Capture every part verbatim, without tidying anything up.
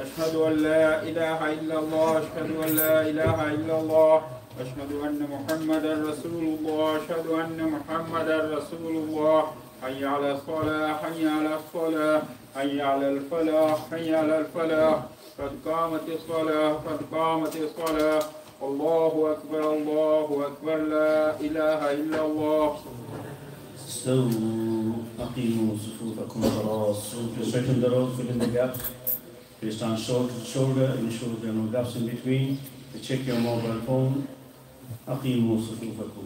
أشهد أن لا إله إلا الله أشهد أن لا إله إلا الله أشهد أن محمدا رسول الله أشهد أن محمدا رسول الله حي على الصلاة حي على الصلاة حي على الفلاح حي على الفلاح قد قامت الصلاة قد قامت الصلاة الله أكبر الله أكبر لا إله إلا الله. استووا أقيموا صفوفكم تراصوا. Please straighten the rows, fill in the gaps. Please stand shoulder to shoulder, ensure there are no gaps in between. To check your mobile phone. أقيموا صفوفكم.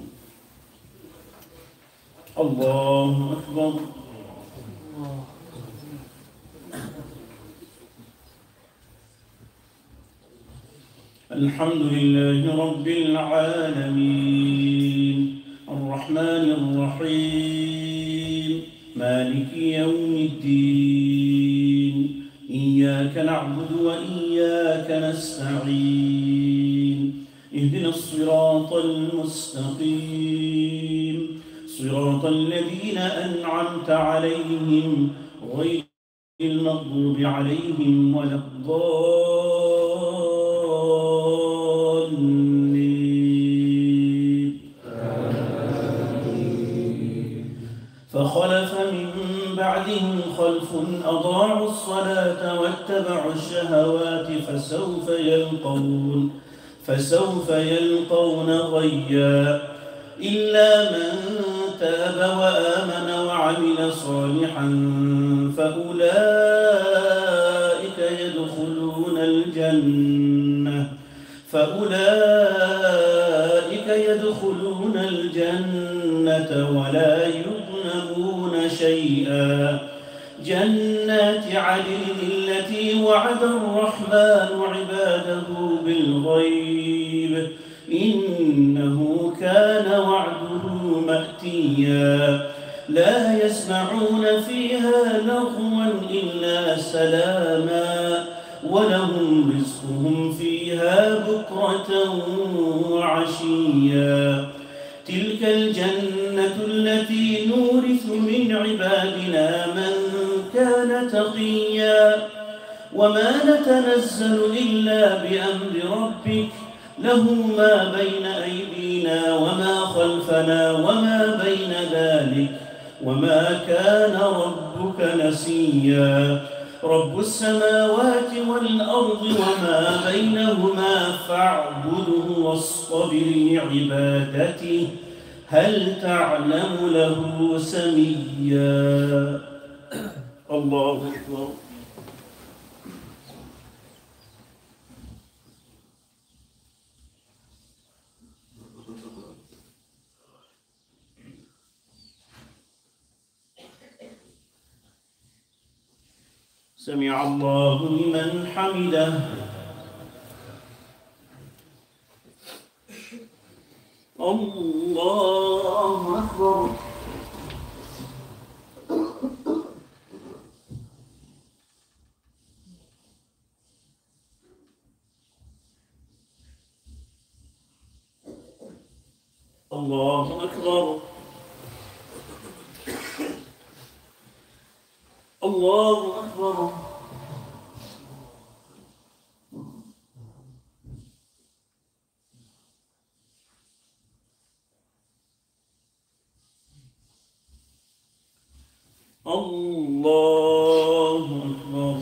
الله أكبر. الحمد لله رب العالمين الرحمن الرحيم مالك يوم الدين إياك نعبد وإياك نستعين اهدنا الصراط المستقيم صراط الذين أنعمت عليهم غير المغضوب عليهم ولا الضالين. فخلف من بعدهم خلف أضاعوا الصلاة واتبعوا الشهوات فسوف يلقون فسوف يلقون غيا إلا من تاب وآمن وعمل صالحا فأولئك يدخلون الجنة فأولئك يدخلون الجنة ولا يظلمون شيئا. جنات عدن التي وعد الرحمن عباده بالغيب إنه كان وعده مأتيا. لا يسمعون فيها لغوا إلا سلاما ولهم رزقهم فيها بكرة وعشيا. تلك الجنة التي نورث من عبادنا من كان تقيا. وما نتنزل إلا بأمر ربك له ما بين أيدينا وما خلفنا وما بين ذلك وما كان ربك نسيا. رب السماوات والأرض وما بينهما فاعبده واصطبر لعبادته هل تعلم له سميا. الله أكبر. سمع الله لمن حمده. الله أكبر. الله أكبر. الله أكبر. الله أكبر.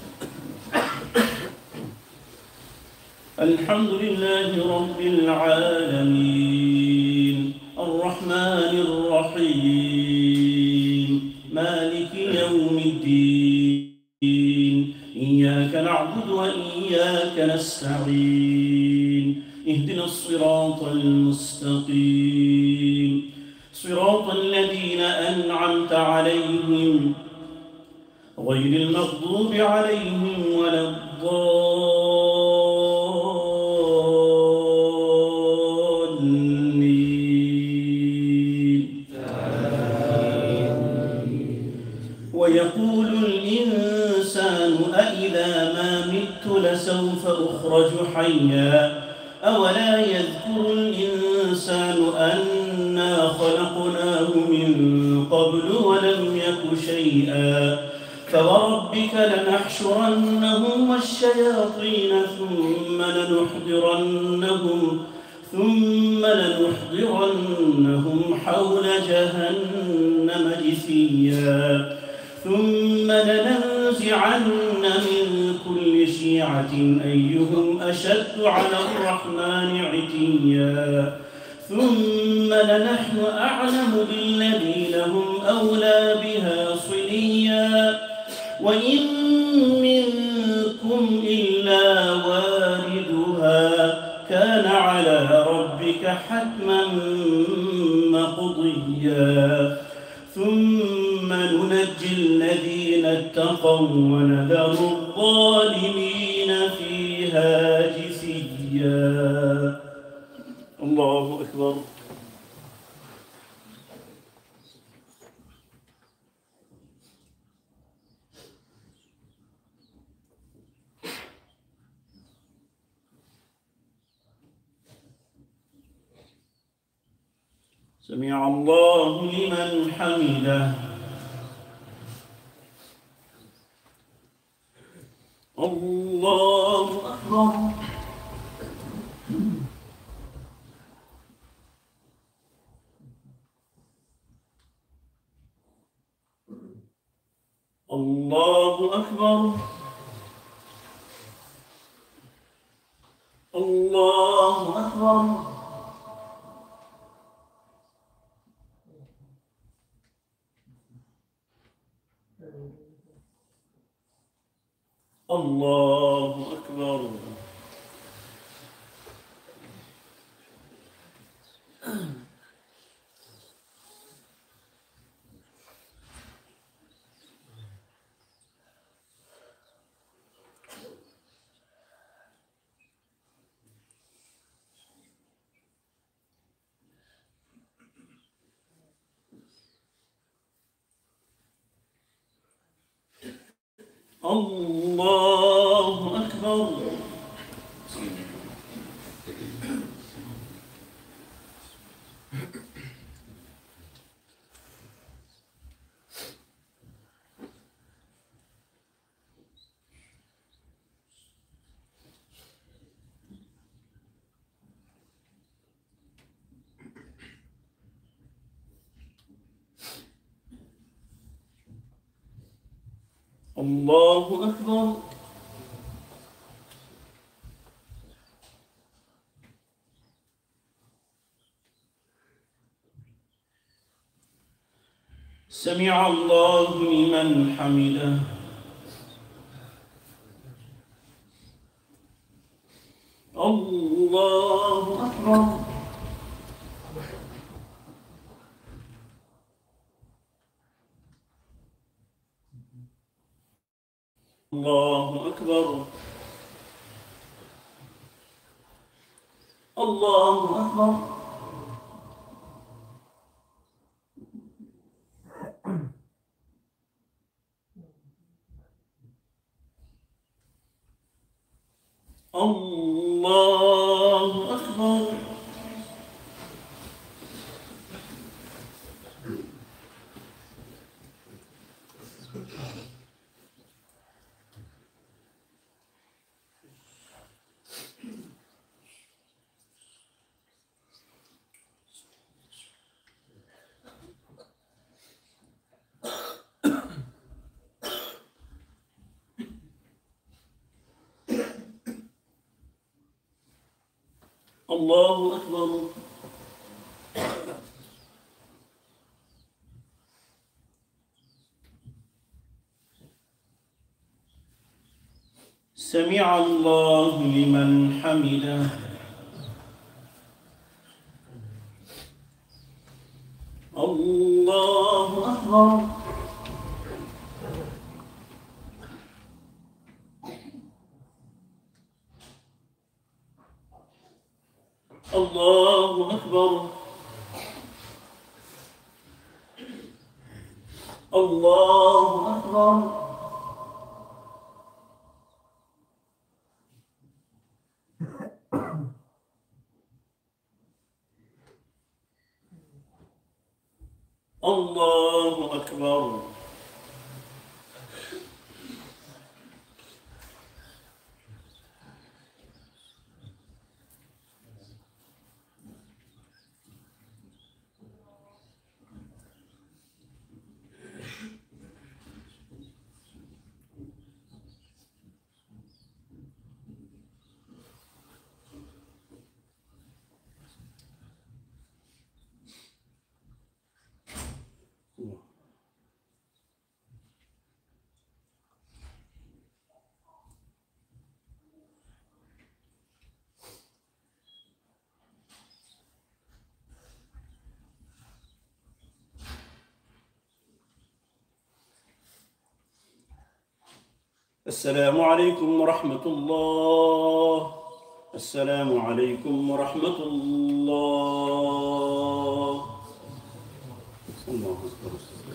الحمد لله رب العالمين الرحمن الرحيم مالك يوم الدين إياك نعبد وإياك نستعين اهدنا الصراط المستقيم صراط الذين أنعمت عليهم غير المغضوب عليهم ولا الضالين. ويقول الإنسان أإذا ما مت لسوف أخرج حيا أولا يذكر الإنسان أنا خلقناه من قبل ولم يك شيئا فوربك لنحشرنهم والشياطين ثم لنحضرنهم ثم لنحضرنهم حول جهنم جثيا ثم لننزعن من كل شيعة أيهم أشد على الرحمن عتيا ثم لنحن أعلم بالذين هم أولى بها صليا وإن منكم إلا واردها كان على ربك حتما مقضيا ثم ننجي الذين اتقوا ونذر الظالمين فيها جثيا. الله أكبر. سمع الله لمن حمده. الله أكبر. الله أكبر. الله أكبر. الله أكبر. الله أكبر. الله أكبر. سمع الله لمن حمده. الله أكبر. الله أكبر. الله أكبر. الله أكبر. الله أكبر. سمع الله لمن حمده. الله أكبر. الله أكبر. الله أكبر. الله أكبر. السلام عليكم ورحمة الله. السلام عليكم ورحمة الله. الله أكبر.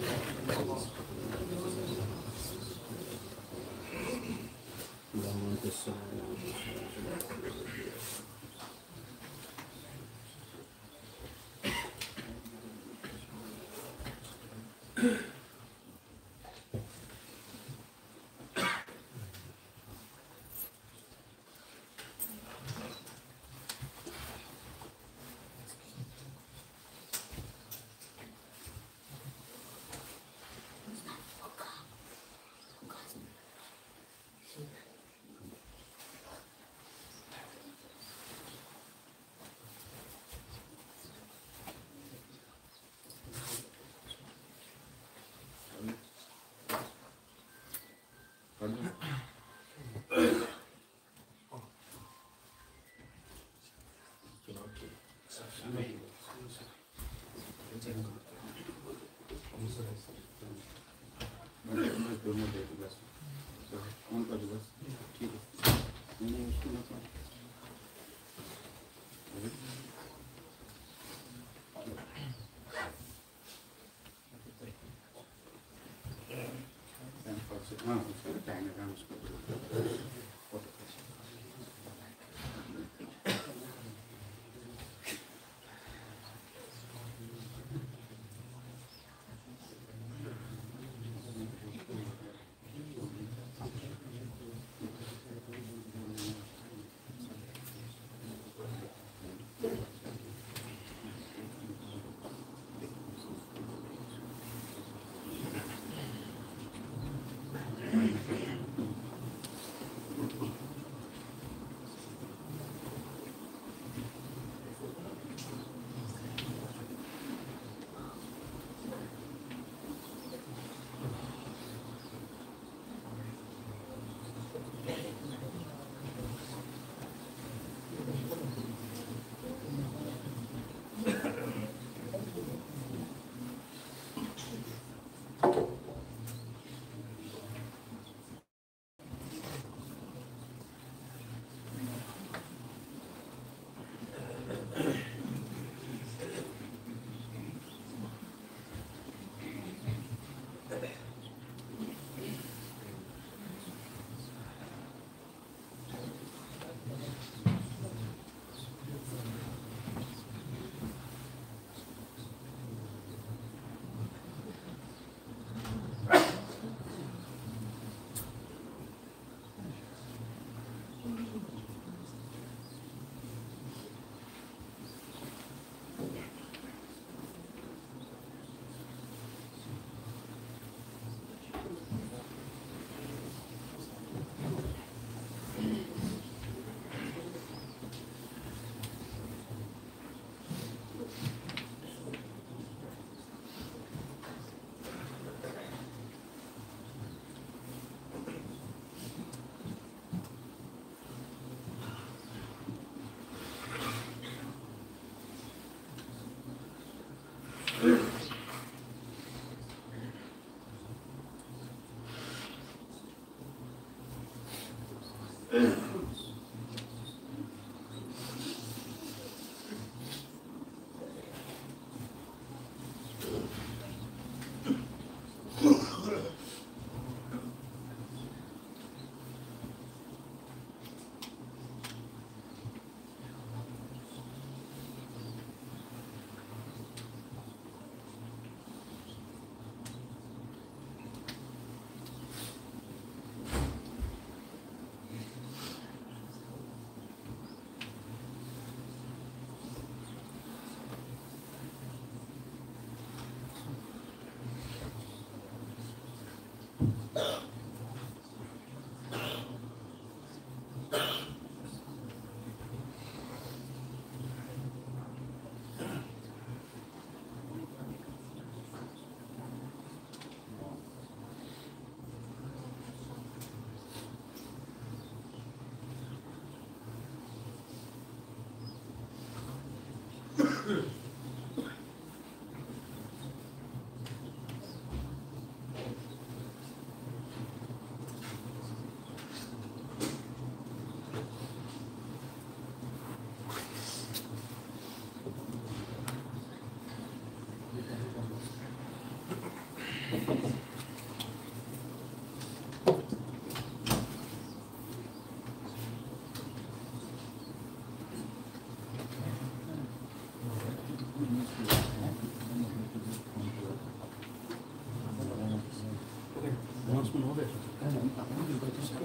اللهم أنت السلام.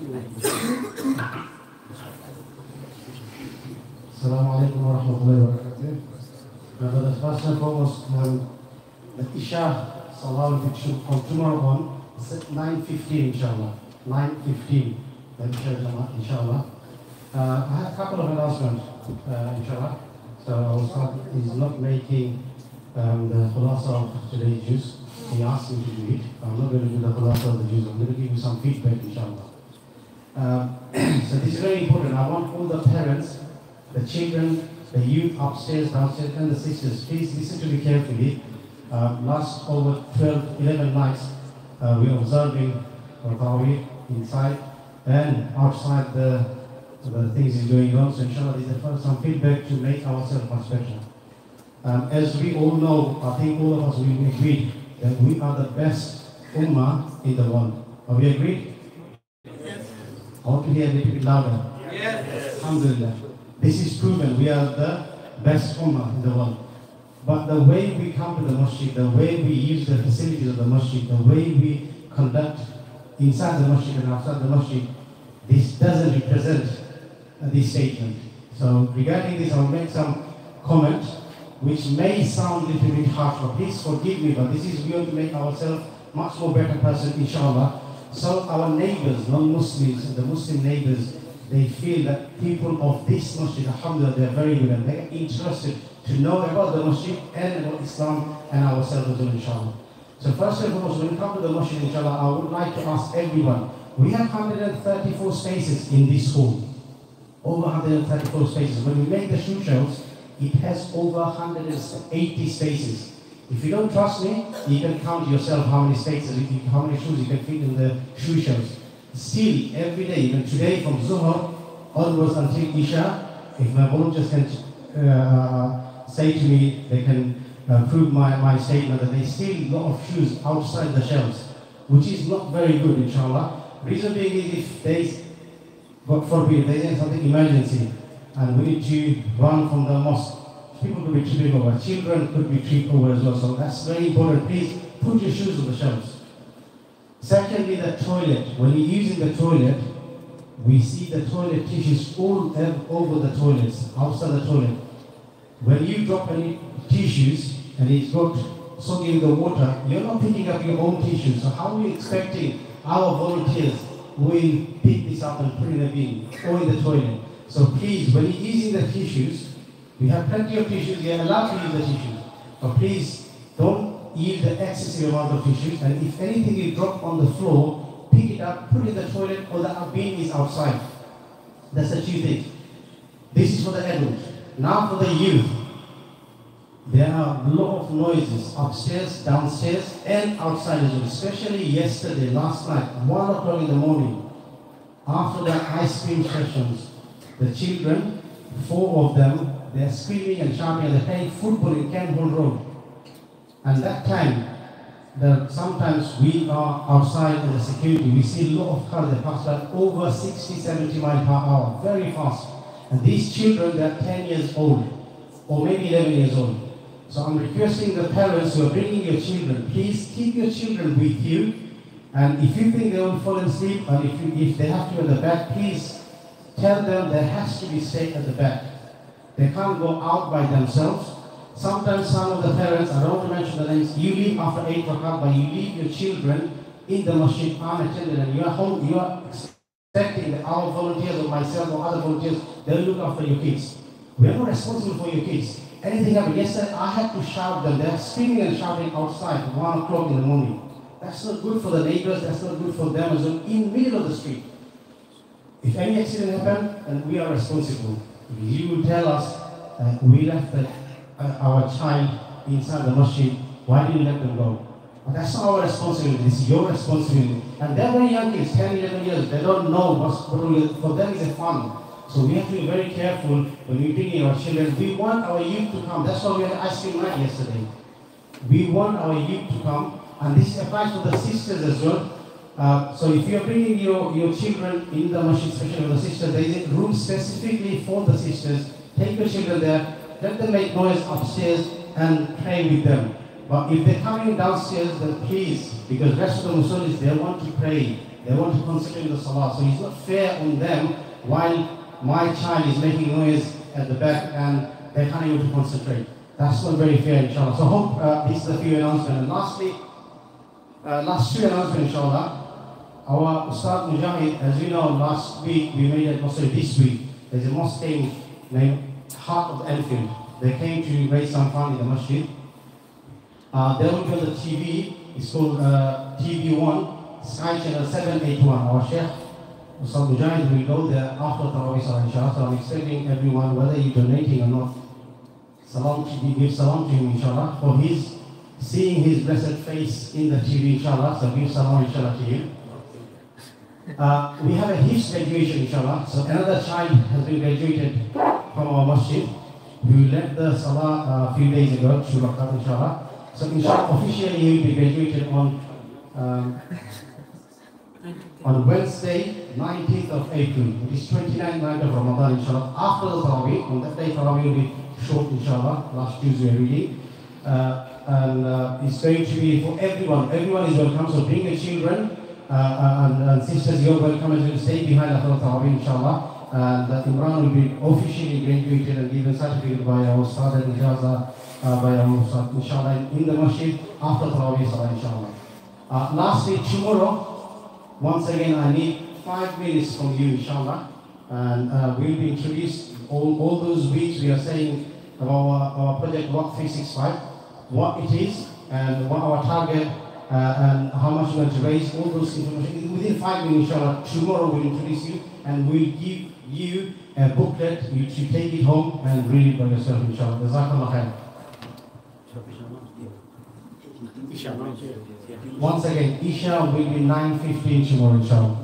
Assalamu alaikum wa rahmatullahi wa barakatuh. Now, the first and foremost, um, the Isha Salah from tomorrow on is at nine fifteen, inshallah. nine fifteen, inshallah. Uh, I have a couple of announcements, uh, inshallah. So I will start, he's not making um, the khulasa of today's juice. He asked me to do it. I'm not going to do the khulasa of the juice. I'm going to give you some feedback, inshallah. Uh, so this is very important. I want all the parents, the children, the youth upstairs, downstairs, and the sisters, please listen to me carefully. Uh, last over twelve, eleven nights, uh, we are observing Tarawih inside and outside the, the things is going on. So inshallah, this is first some feedback to make ourselves much better. Um, as we all know, I think all of us will agree that we are the best ummah in the world. Are we agreed? Yes. I want to hear a little bit louder. Yes. Alhamdulillah. This is proven. We are the best ummah in the world. But the way we come to the masjid, the way we use the facilities of the masjid, the way we conduct inside the masjid and outside the masjid, this doesn't represent uh, this statement. So regarding this, I'll make some comments which may sound a little bit harsh, but please forgive me, but this is going to make ourselves much more better person, inshallah. So our neighbors, non-Muslims, and the Muslim neighbors, they feel that people of this masjid, alhamdulillah, they're very good and they're interested to know about the masjid and about Islam and ourselves as well, inshallah. So first and foremost, when we come to the masjid, inshallah, I would like to ask everyone, we have one hundred thirty-four spaces in this hall. Over one hundred thirty-four spaces. When we make the shoe shelves, it has over one hundred eighty spaces. If you don't trust me, you can count yourself how many spaces, how many shoes you can fit in the shoe shelves. Still, every day, even today from Zuhur onwards until Isha, if my volunteers can uh, say to me, they can uh, prove my, my statement that there's still a lot of shoes outside the shelves, which is not very good, inshallah. Reason being is if there's, God forbid, there's something emergency and we need to run from the mosque, people could be tripping over, children could be tripped over as well. So that's very important. Please put your shoes on the shelves. Secondly, the toilet. When you're using the toilet, we see the toilet tissues all over the toilets, outside the toilet. When you drop any tissues and it's got soaking in the water, you're not picking up your own tissues. So how are we expecting our volunteers will pick this up and put it in the bin or in the toilet? So please, when you're using the tissues, we have plenty of tissues, we are allowed to use the tissues. But please, don't use the excessive amount of tissues, and if anything you drop on the floor, pick it up, put it in the toilet, or the bin is outside. That's the two things. This is for the adults. Now for the youth. There are a lot of noises upstairs, downstairs, and outside as well. Especially yesterday, last night, one o'clock in the morning, after the ice cream sessions, the children, four of them, they're screaming and shouting and they're playing football in Campbell Road. And that time, the, sometimes we are outside in the security, we see a lot of cars that pass like over sixty, seventy miles per hour, very fast. And these children, they're ten years old, or maybe eleven years old. So I'm requesting the parents who are bringing your children, please keep your children with you. And if you think they will fall asleep, and if, you, if they have to at the back, please tell them there has to be safe at the back. They can't go out by themselves. Sometimes some of the parents, I don't want to mention the names, you leave after eight o'clock, but you leave your children in the masjid unattended, and you are home, you are expecting that our volunteers or myself or other volunteers, they'll look after your kids. We are not responsible for your kids. Anything happened yesterday, I had to shout them. They're screaming and shouting outside at one o'clock in the morning. That's not good for the neighbors, that's not good for them as well, in the middle of the street. If any accident happened, then we are responsible. You will tell us uh, we left the, uh, our child inside the masjid, why did you let them go? But that's not our responsibility, it's your responsibility. And they're very young kids, ten, eleven years, they don't know what's for them it's a fun. So we have to be very careful when we bring in our children. We want our youth to come. That's why we had ice cream night yesterday. We want our youth to come, and this applies to the sisters as well. Uh, so if you're bringing your, your children in the masjid, especially the sisters, there is a room specifically for the sisters. Take your children there, let them make noise upstairs and pray with them. But if they're coming downstairs, then please, because the rest of the Muslims, they want to pray. They want to concentrate on the salah. So it's not fair on them while my child is making noise at the back and they can't able to concentrate. That's not very fair, inshallah. So I hope uh, this is a few announcements. And lastly, uh, last two announcements, inshallah. Our Ustad Mujahid, as you know, last week we made a mosque. This week there's a mosque named Heart of Enfield. They came to raise some fund in the masjid. Uh, they will be on the T V. It's called uh, T V one, Sky Channel seven eight one. Our Sheikh Ustad Mujahid will go there after Tarawih Salah, inshallah. So I'm expecting everyone, whether you're donating or not, salam to give salam to him, inshallah, for his seeing his blessed face in the T V, inshallah. So give salam, inshallah, to him. Uh, we have a huge graduation, inshallah. So another child has been graduated from our masjid. We left the salah uh, a few days ago, Shurakat, inshallah. So inshallah, officially he will be graduated on um, on Wednesday, nineteenth of April. It is twenty-ninth night of Ramadan, inshallah. After the Tarawih, on that day Tarawih will be short, inshallah. Last Tuesday really. Uh, and uh, it's going to be for everyone. Everyone is welcome. So bring your children. Uh, and, and sisters, you're welcome as well. Stay behind after Tarawih, inshallah. And uh, Imran will be officially graduated and given certificate by our Ustad and Ijaza, uh, by our Ustad, inshallah, in the masjid after Tarawih Salah, inshallah. Uh, lastly, tomorrow, once again, I need five minutes from you, inshallah. And uh, we'll be introduced all, all those weeks we are saying about our, our project Work three sixty-five, what it is, and what our target. Uh, and how much we're going to raise, all those information. Within five minutes, inshallah, tomorrow we'll introduce you and we'll give you a booklet. You should take it home and read it by yourself, inshallah. Jazakallah khair. Once again, Isha will be nine fifteen tomorrow, inshallah.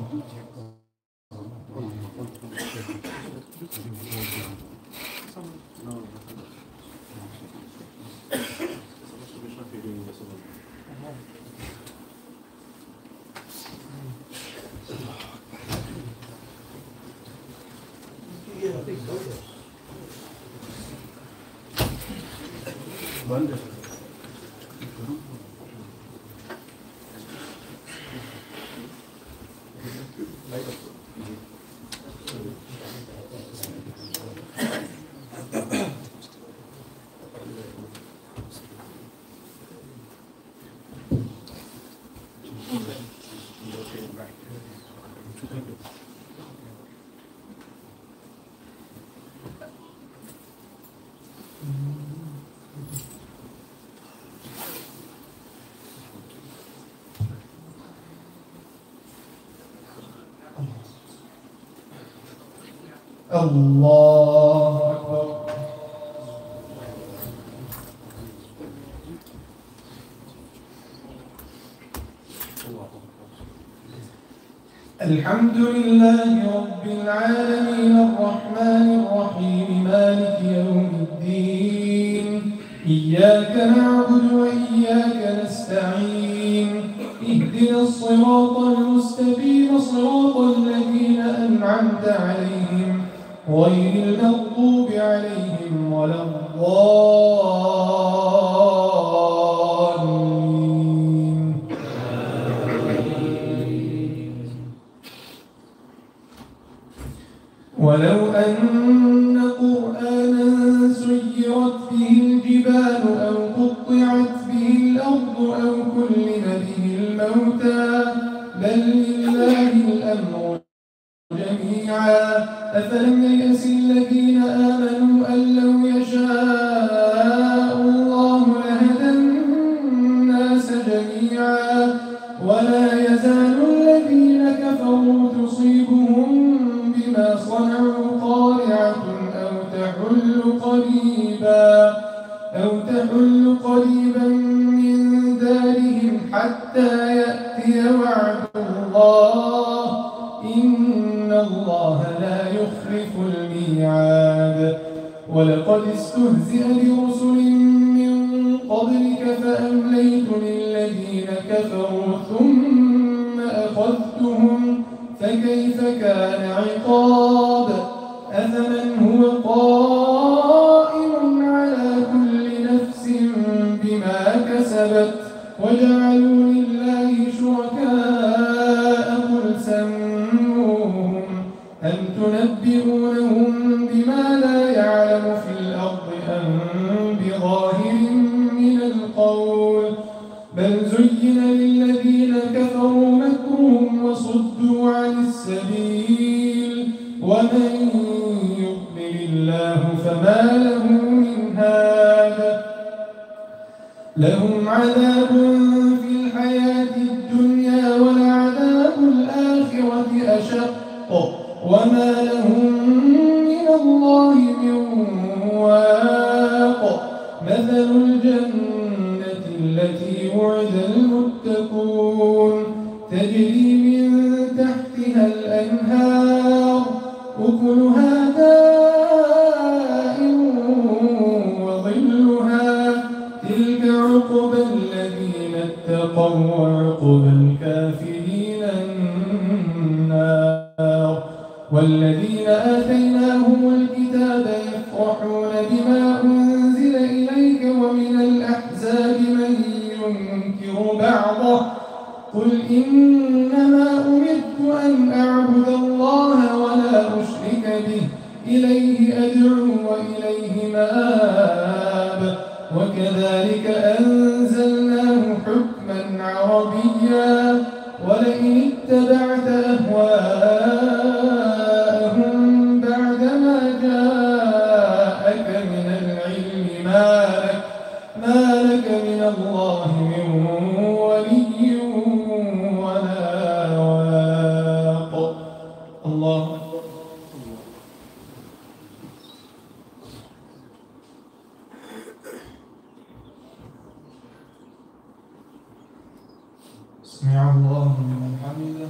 الله أكبر. الحمد لله رب العالمين الرحمن الرحيم مالك يوم الدين إياك نعبد وإياك نستعين اهدنا الصراط المستقيم صراط الذين أنعمت عليهم غير المغضوب عليهم ولا الضالين. ولو أن قرآنا سيرت به الجبال أو قطعت به الأرض أو كلم به الموتى بل لله الأمر جميعا أفلم ييأس الذين آمنوا أن لو يشاء الله لهدى الناس جميعا ولا يزال الذين كفروا تصيبهم بما صنعوا قارعة أو تحل قريبا أو تحل قريبا من دارهم حتى يأتي وعد الله إن الله لا يخلف الميعاد. ولقد استهزئ برسل من قبلك فأمليت للذين كفروا ثم أخذتهم فكيف كان عقاب. أفمن هو قائم على كل نفس بما كسبت وجعلوا لله شركاء قل سبيل ومن يضلل الله فما له من هاد لهم عذاب في الحياة الدنيا ولعذاب الآخرة أشق وما لهم من الله من واق مثل الجنة التي وعد المتقون تجري من تحتها الأنهار أكلها دائم وظلها تلك عقبى الذين اتقوا وعقبى الكافرين النار والذين آتيناهم الكتاب يفرحون بما أنزل إليك ومن الأحزاب من ينكر بعضه قل إنما أمرت أن أعبد الله ولا أشرك به إليه أدعو وإليه مآب وكذلك أنزلناه حكما عربيا ولئن اتبعت أهواءهم بعدما جاءك من العلم ما لك, ما لك من الله من ولي ولا واق الله أكبر. سمع الله لمن حمده.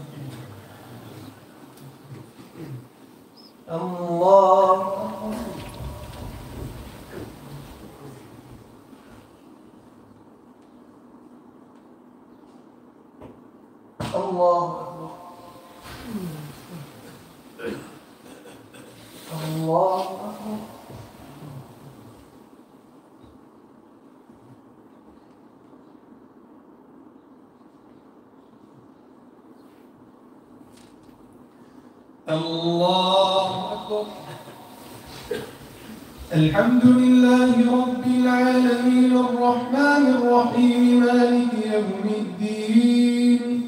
الله الله الله الله أكبر. الحمد لله رب العالمين الرحمن الرحيم مالك يوم الدين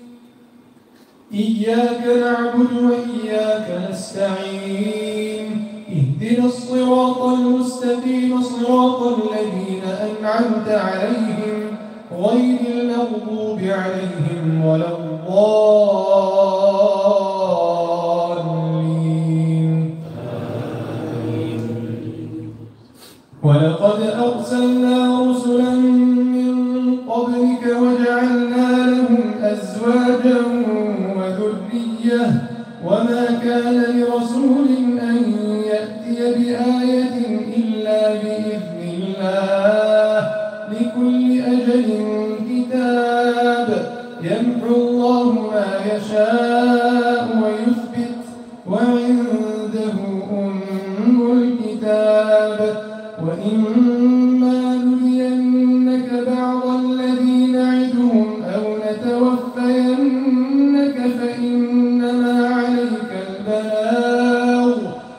إياك نعبد وإياك نستعين اهدنا الصراط المستقيم صراط الذين أنعمت عليهم غير المغضوب عليهم ولا الضالين. ولقد أرسلنا رسلا من قبلك وجعلنا لهم أزواجا وذرية وما كان لرسول أن يأتي بآية إلا بإذن الله لكل أجل كتاب يمحو الله ما يشاء ويثبت وعنده أم الكتاب وإما نرينك بعض الذي نعدهم أو نتوفينك فإنما عليك البلاغ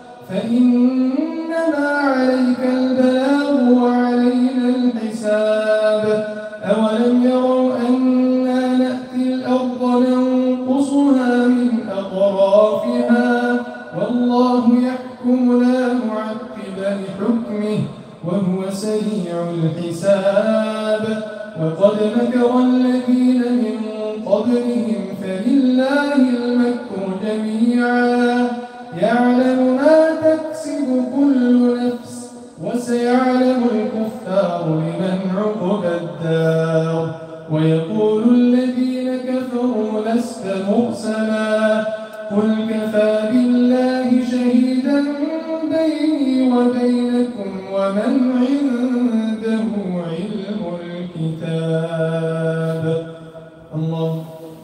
فإنما عليك البلاغ وعلينا الحساب أولم يروا أنا نأتي الأرض ننقصها من أطرافها والله يحكم لا معقب لحكمه وهو سريع الحساب وقد مكر الذين من قبلهم فلله المكر جميعا يعلم ما تكسب كل نفس وسيعلم الكفار لمن عقبى الدار ويقول الذين كفروا لست مرسلا قل كفى بالله شهيدا بيني وبينكم ومن عنده علم الكتاب. الله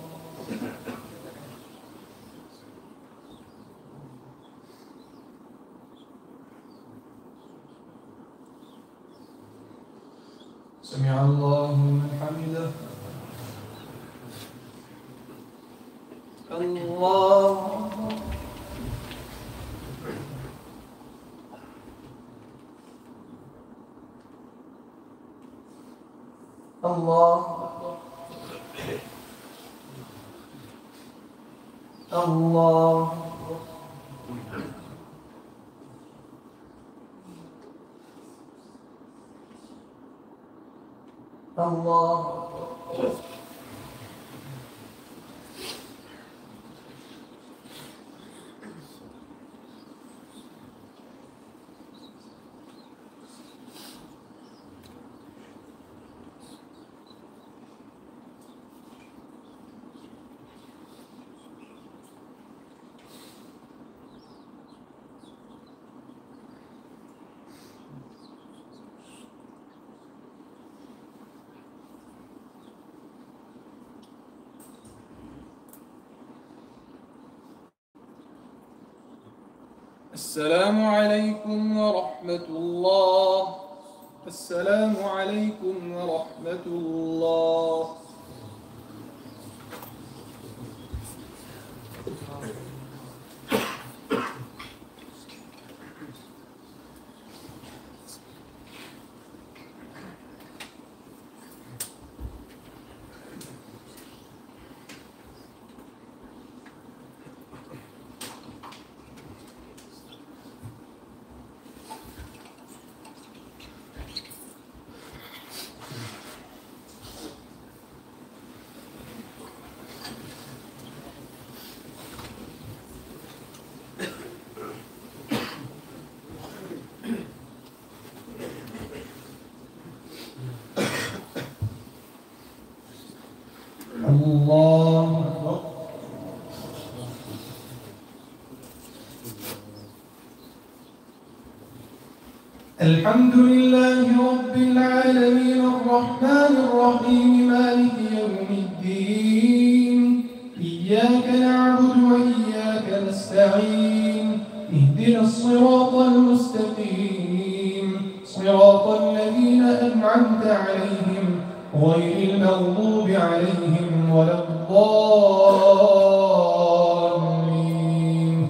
سمع الله لمن حمده. الله الله الله الله السلام عليكم ورحمة الله. السلام عليكم ورحمة الله. الله أكبر. الحمد لله رب العالمين الرحمن الرحيم مالك يوم الدين. إياك نعبد وإياك نستعين. اهدنا الصراط المستقيم صراط الذين أنعمت عليهم غير المغضوب عليهم ولا الضالين.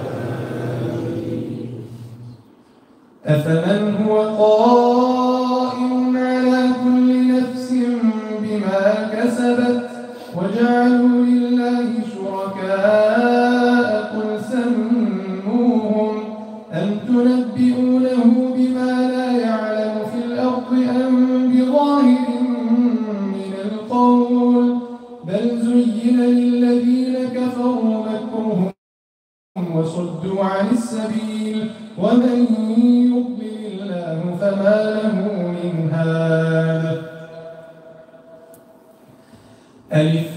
أفمن هو قائم على كل نفس بما كسبت وجعلوا لله شركاء قل سموهم أم تنبئونه بما لا يعلم في الأرض أم بظاهر من القول بل زين للذين كفروا مكرهم وصدوا عن السبيل ومن يضلل الله فما له من هاد. ألف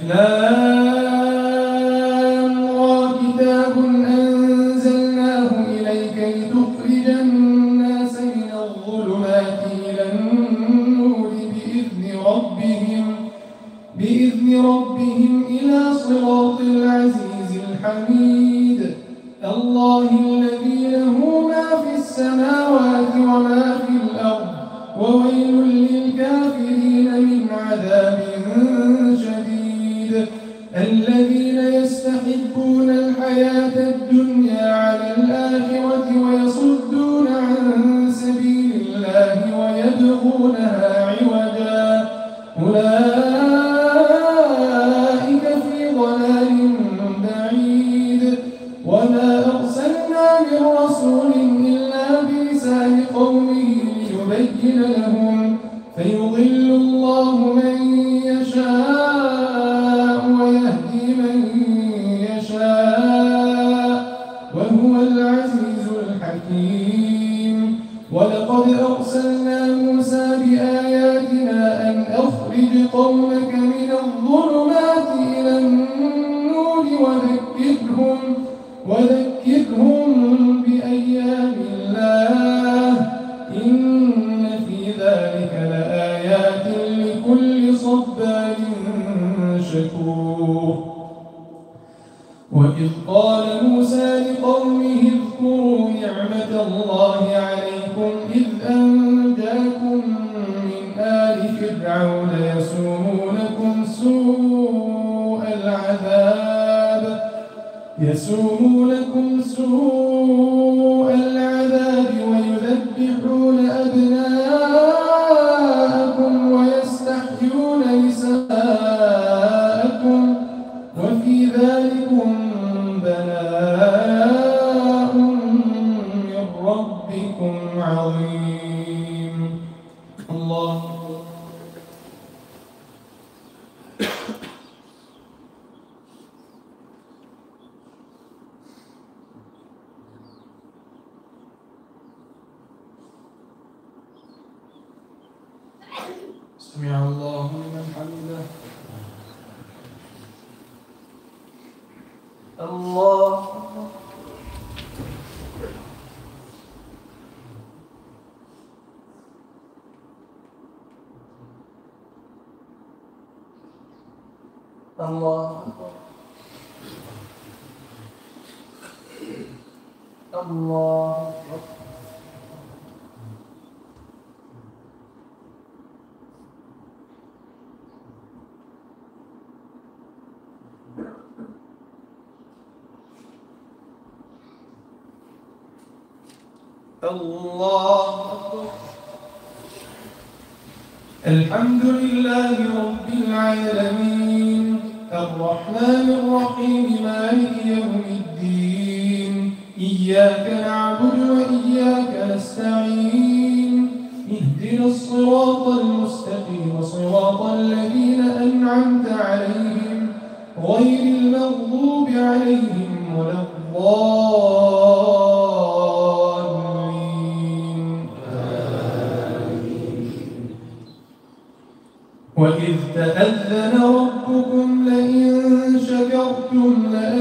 لام را كتاب أنزلناه إليك لتخرج الناس من الظلمات إلى النور بإذن ربهم بإذن ربهم إلى صراط العزيز الحميد. الله الذي له ما في السماوات وما في الأرض وويل للكافرين من عذاب شديد. الذين يستحبون الحياة الدنيا على الآخرة ويصدون عن سبيل الله ويبغونها عوجا أولئك في ضلال بعيد. وما أرسلنا من رسول إلا بلسان قومه ليبين لهم فيضل الله من يشاء ويهدي من يشاء وهو العزيز الحكيم. ولقد أرسلنا موسى بآياتنا أن أخرج قومك من الظلمات إلى النور وذكرهم وذكرهم بأيام الله إن في ذلك لآيات لكل صبار شكور. وإذ قال موسى لقومه اذكروا نعمة الله عليكم إذ أنجاكم من آل فرعون يسومونكم سوء العذاب يسومونكم سوء العذاب ويذبحون أبناءكم ويستحيون نساءكم وفي ذلكم بلاء من ربكم عظيم. الله الله الله الله الحمد لله رب العالمين الرحمن الرحيم مالك يوم الدين إياك نعبد وإياك نستعين اهدنا الصراط المستقيم صراط الذين أنعمت عليهم غير المغضوب عليهم ولا الضالين وإذ تأذن ربكم لئن شكرتم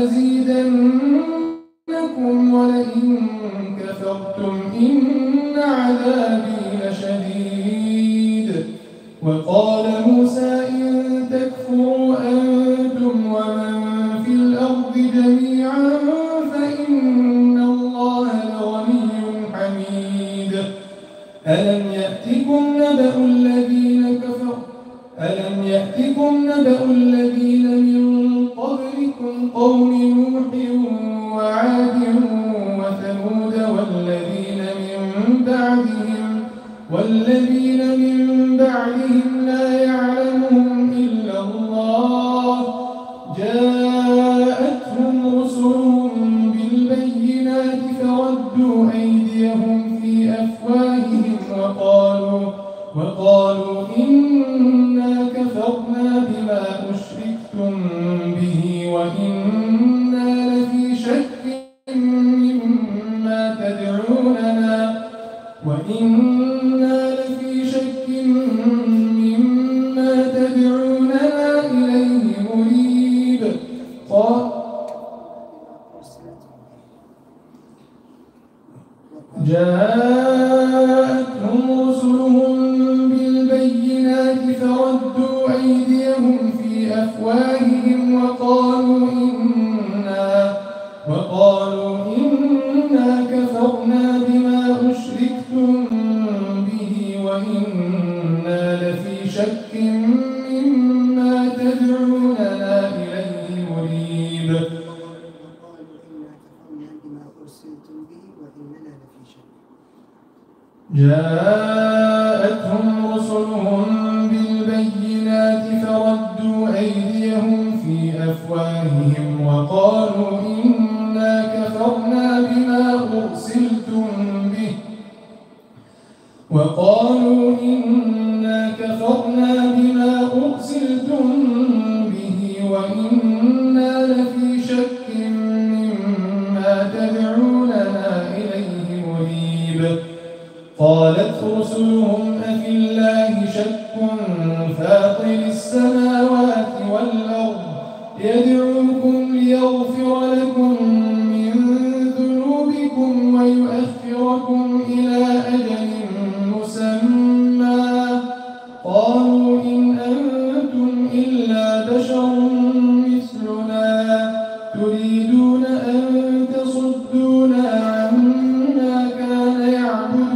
لأزيدنكم ولئن كفرتم إن عذابي لشديد وقال موسى إن تكفروا أنتم ومن في الأرض جميعا فإن الله لغني حميد ألم يأتكم نبأ الذين كفروا ألم يأتكم نبأ الذين من قبلكم قوم نوح وعاد وثمود والذين من بعدهم والذين من بعدهم لا يعلمهم إلا الله جاءتهم رسلهم بالبينات فردوا أيديهم في أفواههم وقالوا وقالوا إنا كفرنا بما أشركتم به وإنا لفي شك مما تدعوننا وإنا لفي شك مما تدعوننا إليه مريب قال جاءتهم رسلهم بالبينات فردوا أيديهم في أفواههم وقالوا إنا وقالوا إنا كفرنا بما أشركتم به وإنا لفي شك مما تدعوننا إليه مريب جاءتهم رسلهم بالبينات فردوا أيديهم في أفواههم وقالوا إنا كفرنا بما أرسلتم به وقالوا إنا كفرنا بما أرسلتم به وإنا لفي شك مما تدعوننا إليه مريب قالت رسلهم أفي الله شك فاطر السماوات والأرض يدعوكم ليغفر لكم من ذنوبكم ويؤخركم إلى أجل مسمى قالوا إن أنتم إلا بشر مثلنا تريدون أن تصدونا عما كان يعبد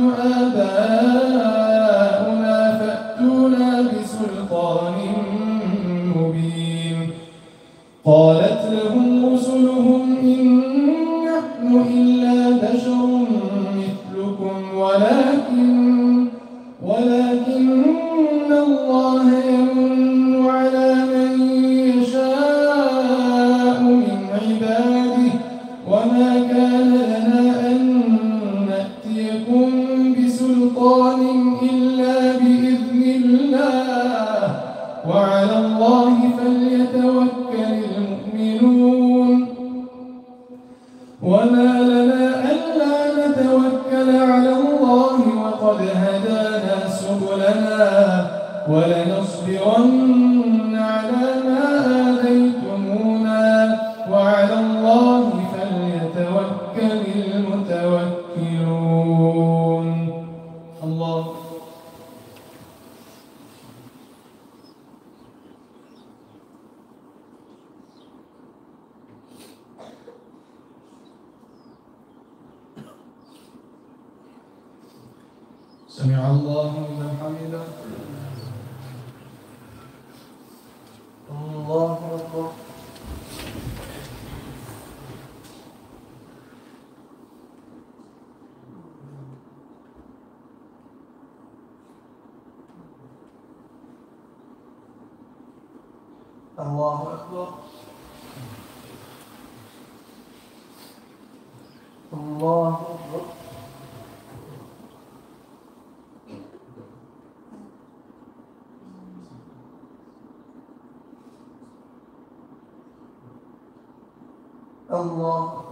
آباؤنا فأتونا بسلطان مبين قالت لهم رسلهم إن نحن إلا بشر مثلكم ولكن ولكن الله يمن على من يشاء من عباده وما كان لنا أن نأتيكم بسلطان إلا بإذن الله وعلى الله فليتوكل المؤمنون وما لنا ألا نتوكل على الله وقد هدانا سبلنا ولنصبرن على ما آذيتمونا وعلى الله فليتوكل المتوكلون الله سمع الله لمن حمده. الله أكبر. الله أكبر. الله أكبر. الله.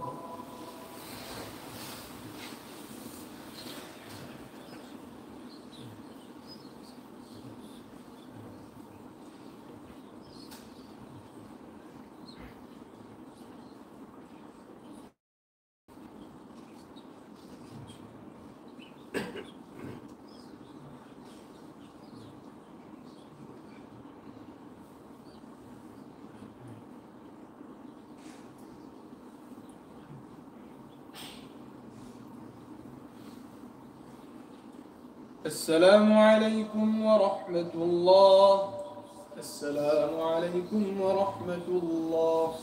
السلام عليكم ورحمة الله. السلام عليكم ورحمة الله.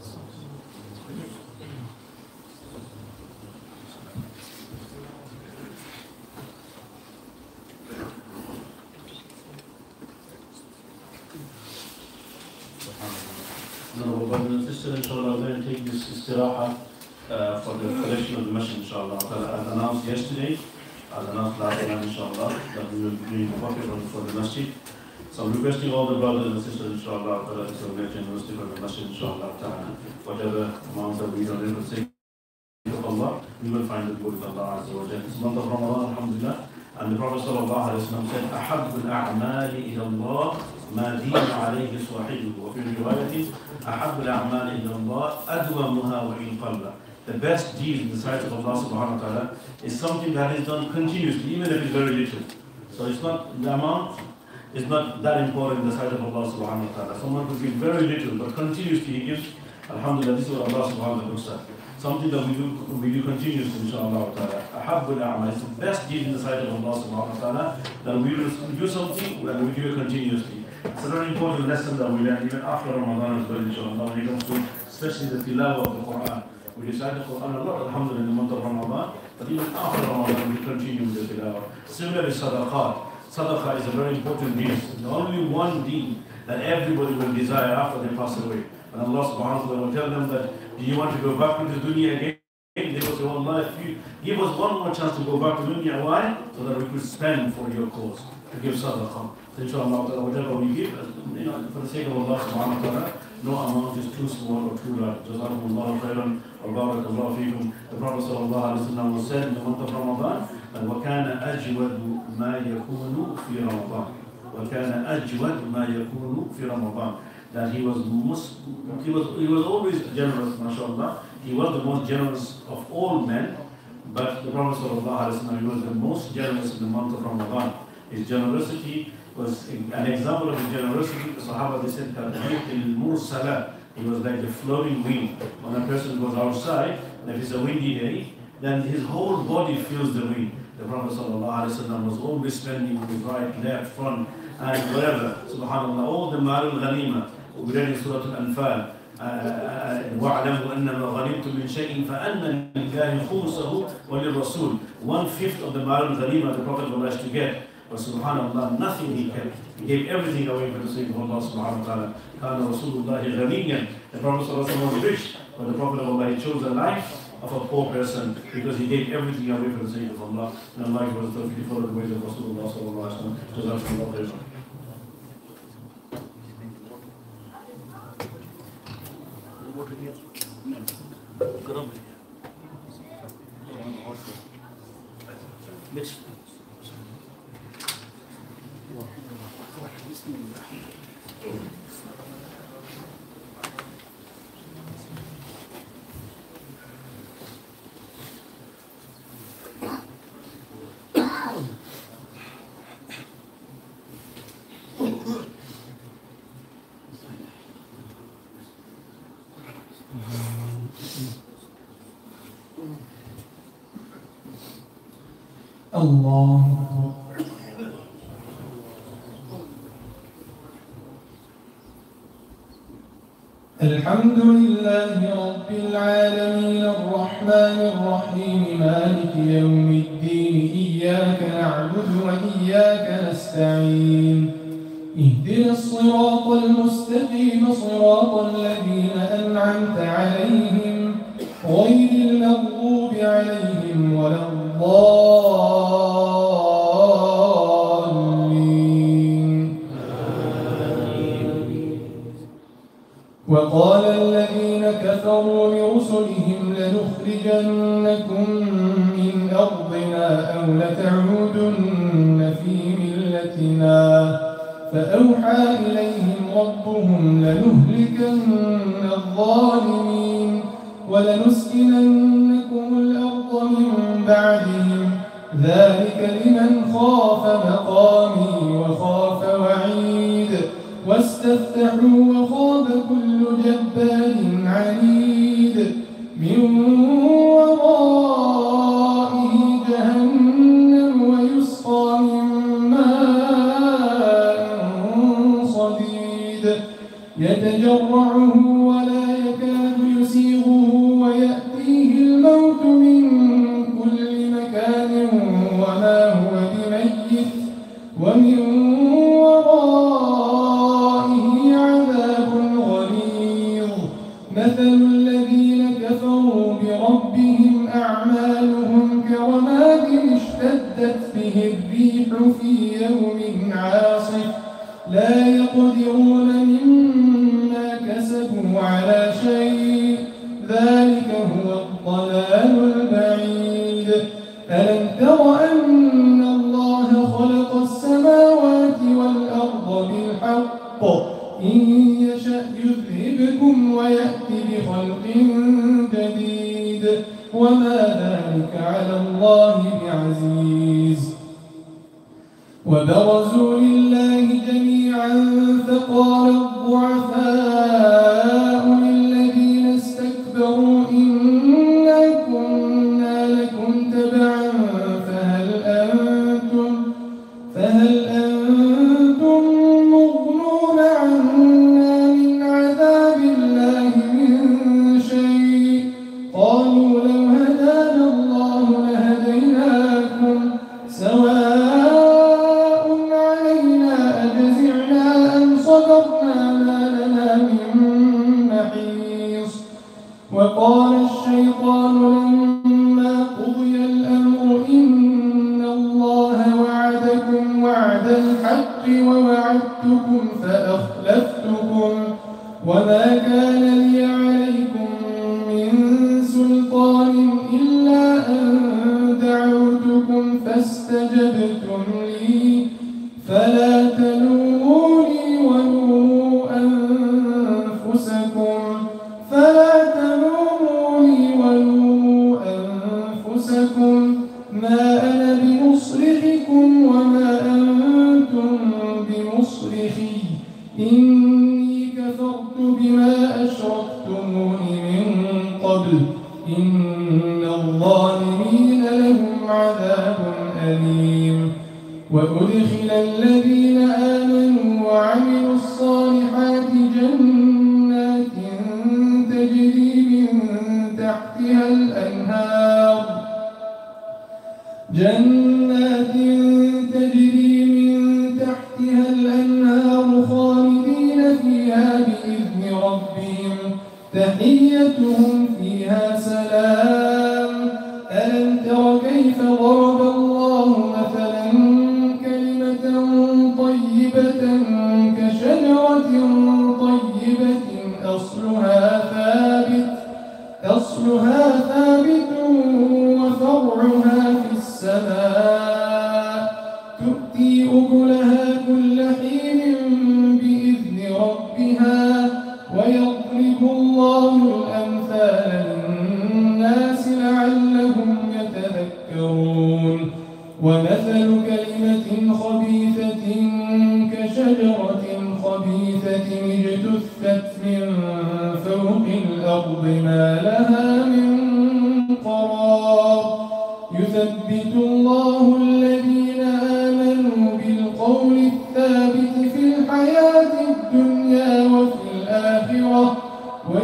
Honorable brothers and sisters, inshallah, we're going to take this istiraha uh, for the collection of the masjid, inshallah. As announced yesterday, as announced last time, inshallah, that we will be doing the pocket for the masjid. So I'm requesting all the brothers and sisters, inshallah, to make generosity for the masjid, inshallah, whatever amount that we donate for the sake of Allah, we will find it with Allah Azza wa Jalla. It's the month of Ramadan, alhamdulillah, and the Prophet sallallahu alayhi wa sallam said, أحب الأعمال إلى الله ما دين عليه صاحبه. وفي رواية أحب الأعمال إلى الله أدومها وإن قل. The best deed in the sight of Allah subhanahu wa ta'ala is something that is done continuously, even if it's very little. So it's not, the amount is not that important in the sight of Allah subhanahu wa ta'ala. Someone could give very little, but continuously he gives, alhamdulillah, this is what Allah subhanahu wa ta'ala looks at. Something that we do, we do continuously, inshallah ta'ala. Ahabbul a'mal, it's the best deed in the sight of Allah subhanahu wa ta'ala, that we will do something and we do it continuously. It's a very important lesson that we learn even after Ramadan as well, inshallah, when it comes to especially the tilawah of the Quran. We recite the Quran a lot, alhamdulillah, in the month of Ramadan, but even after Ramadan we continue with the tilawah. Similarly, sadaqat. Sadaqah is a very important deed. It's only one deed that everybody will desire after they pass away. And Allah subhanahu wa ta'ala will tell them that, do you want to go back to the dunya again? They will say, oh Allah, if you give us one more chance to go back to dunya, why? So that we could spend for your cause, to give sadaqah. So inshallah, whatever we give, you know, for the sake of Allah subhanahu wa ta'ala, no amount is too small or too large. Jazakumullahu khairan wa barakallahu feekum. The Prophet sallallahu alayhi wa sallam was said in the month of Ramadan, وَكَانَ أَجْوَدُ مَا يَكُونُ فِي رَمَضَانِ وَكَانَ أَجْوَدُ مَا يَكُونُ فِي رَمَضَانِ. That he was most, he was he was always generous, mashallah. He was the most generous of all men, but the Prophet sallallahu alaihi wasallam, he was the most generous in the month of Ramadan. His generosity was an example of his generosity. The Sahaba, they said, al-mursala. He was like the flowing wind. When a person goes outside, and if it's a windy day, then his whole body feels the wind. The Prophet sallallahu alaihi wasallam was always spending with his right, left, front, and whatever. Subhanallah, all the mal al-ghanima. We read in Surah Al-Anfal, وَاعْلَمُوا أَنَّمَا غَنِمْتُم مِّن شَيْءٍ فَأَنَّ لِلَّهِ خُمُسَهُ وَلِلرَّسُولِ. One-fifth of the mal al-ghanima the Prophet managed to get. But subhanallah, nothing he kept. He gave everything away for the sake of Allah subhanahu wa ta'ala. كَانَ رَسُولُ اللَّهِ غَنِيًّا. The Prophet sallallahu alaihi wasallam was rich, but the Prophet of Allah, he chose a life of a poor person because he gave everything away for the sake of Allah. And Allah was the tawfiq for the ways of Rasulullah sallallahu alaihi wasallam. Jazakumullahu khairan. Mix. الله الحمد لله رب العالمين الرحمن الرحيم مالك يوم الدين إياك نعبد وإياك نستعين اهدنا الصراط المستقيم صراط الذين أنعمت عليهم غير المغضوب عليهم ولا الضالين. وقال الذين كفروا لرسلهم لنخرجنكم من أرضنا أو لتعودن في ملتنا فأوحى إليهم ربهم لنهلكن الظالمين ولنسكننكم الأرض من بعدهم ذلك لمن خاف مقامي وخاف وعيد واستفتحوا وخاب كل جبار عنيد من ورائه جهنم ويسقى من ماء صديد يتجرعه ولا يكاد يسيغه ويأتيه الموت من كل مكان وما هو بميت ومن ورائه عذاب غليظ مثل الذين كفروا بربهم أعمالهم كرماد اشتدت به الريح في يوم عاصف لا يقدرون مما كسبوا على شيء ذلك هو الضلال البعيد. ألم تر أن الله خلق السماوات والأرض بالحق إن يشأ يذهبكم ويأتي بخلق جديد وما ذلك على الله بعزيز. وبرزوا لله جميعا فقال الضعفاء للذين استكبروا إنا كنا لكم تبعا فهل أنتم فهل أنتم مغنون عنا من عذاب الله من شيء قالوا لو هدانا الله لهديناكم سواء وقال الشيطان لما قضي الأمر إن الله وعدكم وعد الحق ووعدتكم فأخلفتكم وما كان لي عليكم من سلطان إلا أن دعوتكم فاستجبتم لي فلا تلوموني ولوموا أنفسكم فلا تلوموني ولوموا أنفسكم ما أنا بمصرخكم وما أنتم بمصرخي إني كفرت بما أشركتمون من قبل إن الظالمين لهم عذاب أليم. وأدخل الذين آمنوا وعملوا الصالحات جنات تجري من تحتها الأنهار جنات تجري من تحتها الأنهار خالدين فيها بإذن ربهم تحيتهم فيها سلام. ألم تر كيف ضرب الله مثلا كلمة طيبة كشجرة طيبة أصلها ثابت أصلها ثابت وفرعها في السماء تؤتي أكلها كل حين بإذن ربها ويضرب الله الأمثال للناس لعلهم يتذكرون. ومثل كلمة خبيثة كشجرة خبيثة اجتثت من فوق الأرض ما لها من قرار يثبت الله الذين آمنوا بالقول الثابت في الحياة الدنيا وفي الآخرة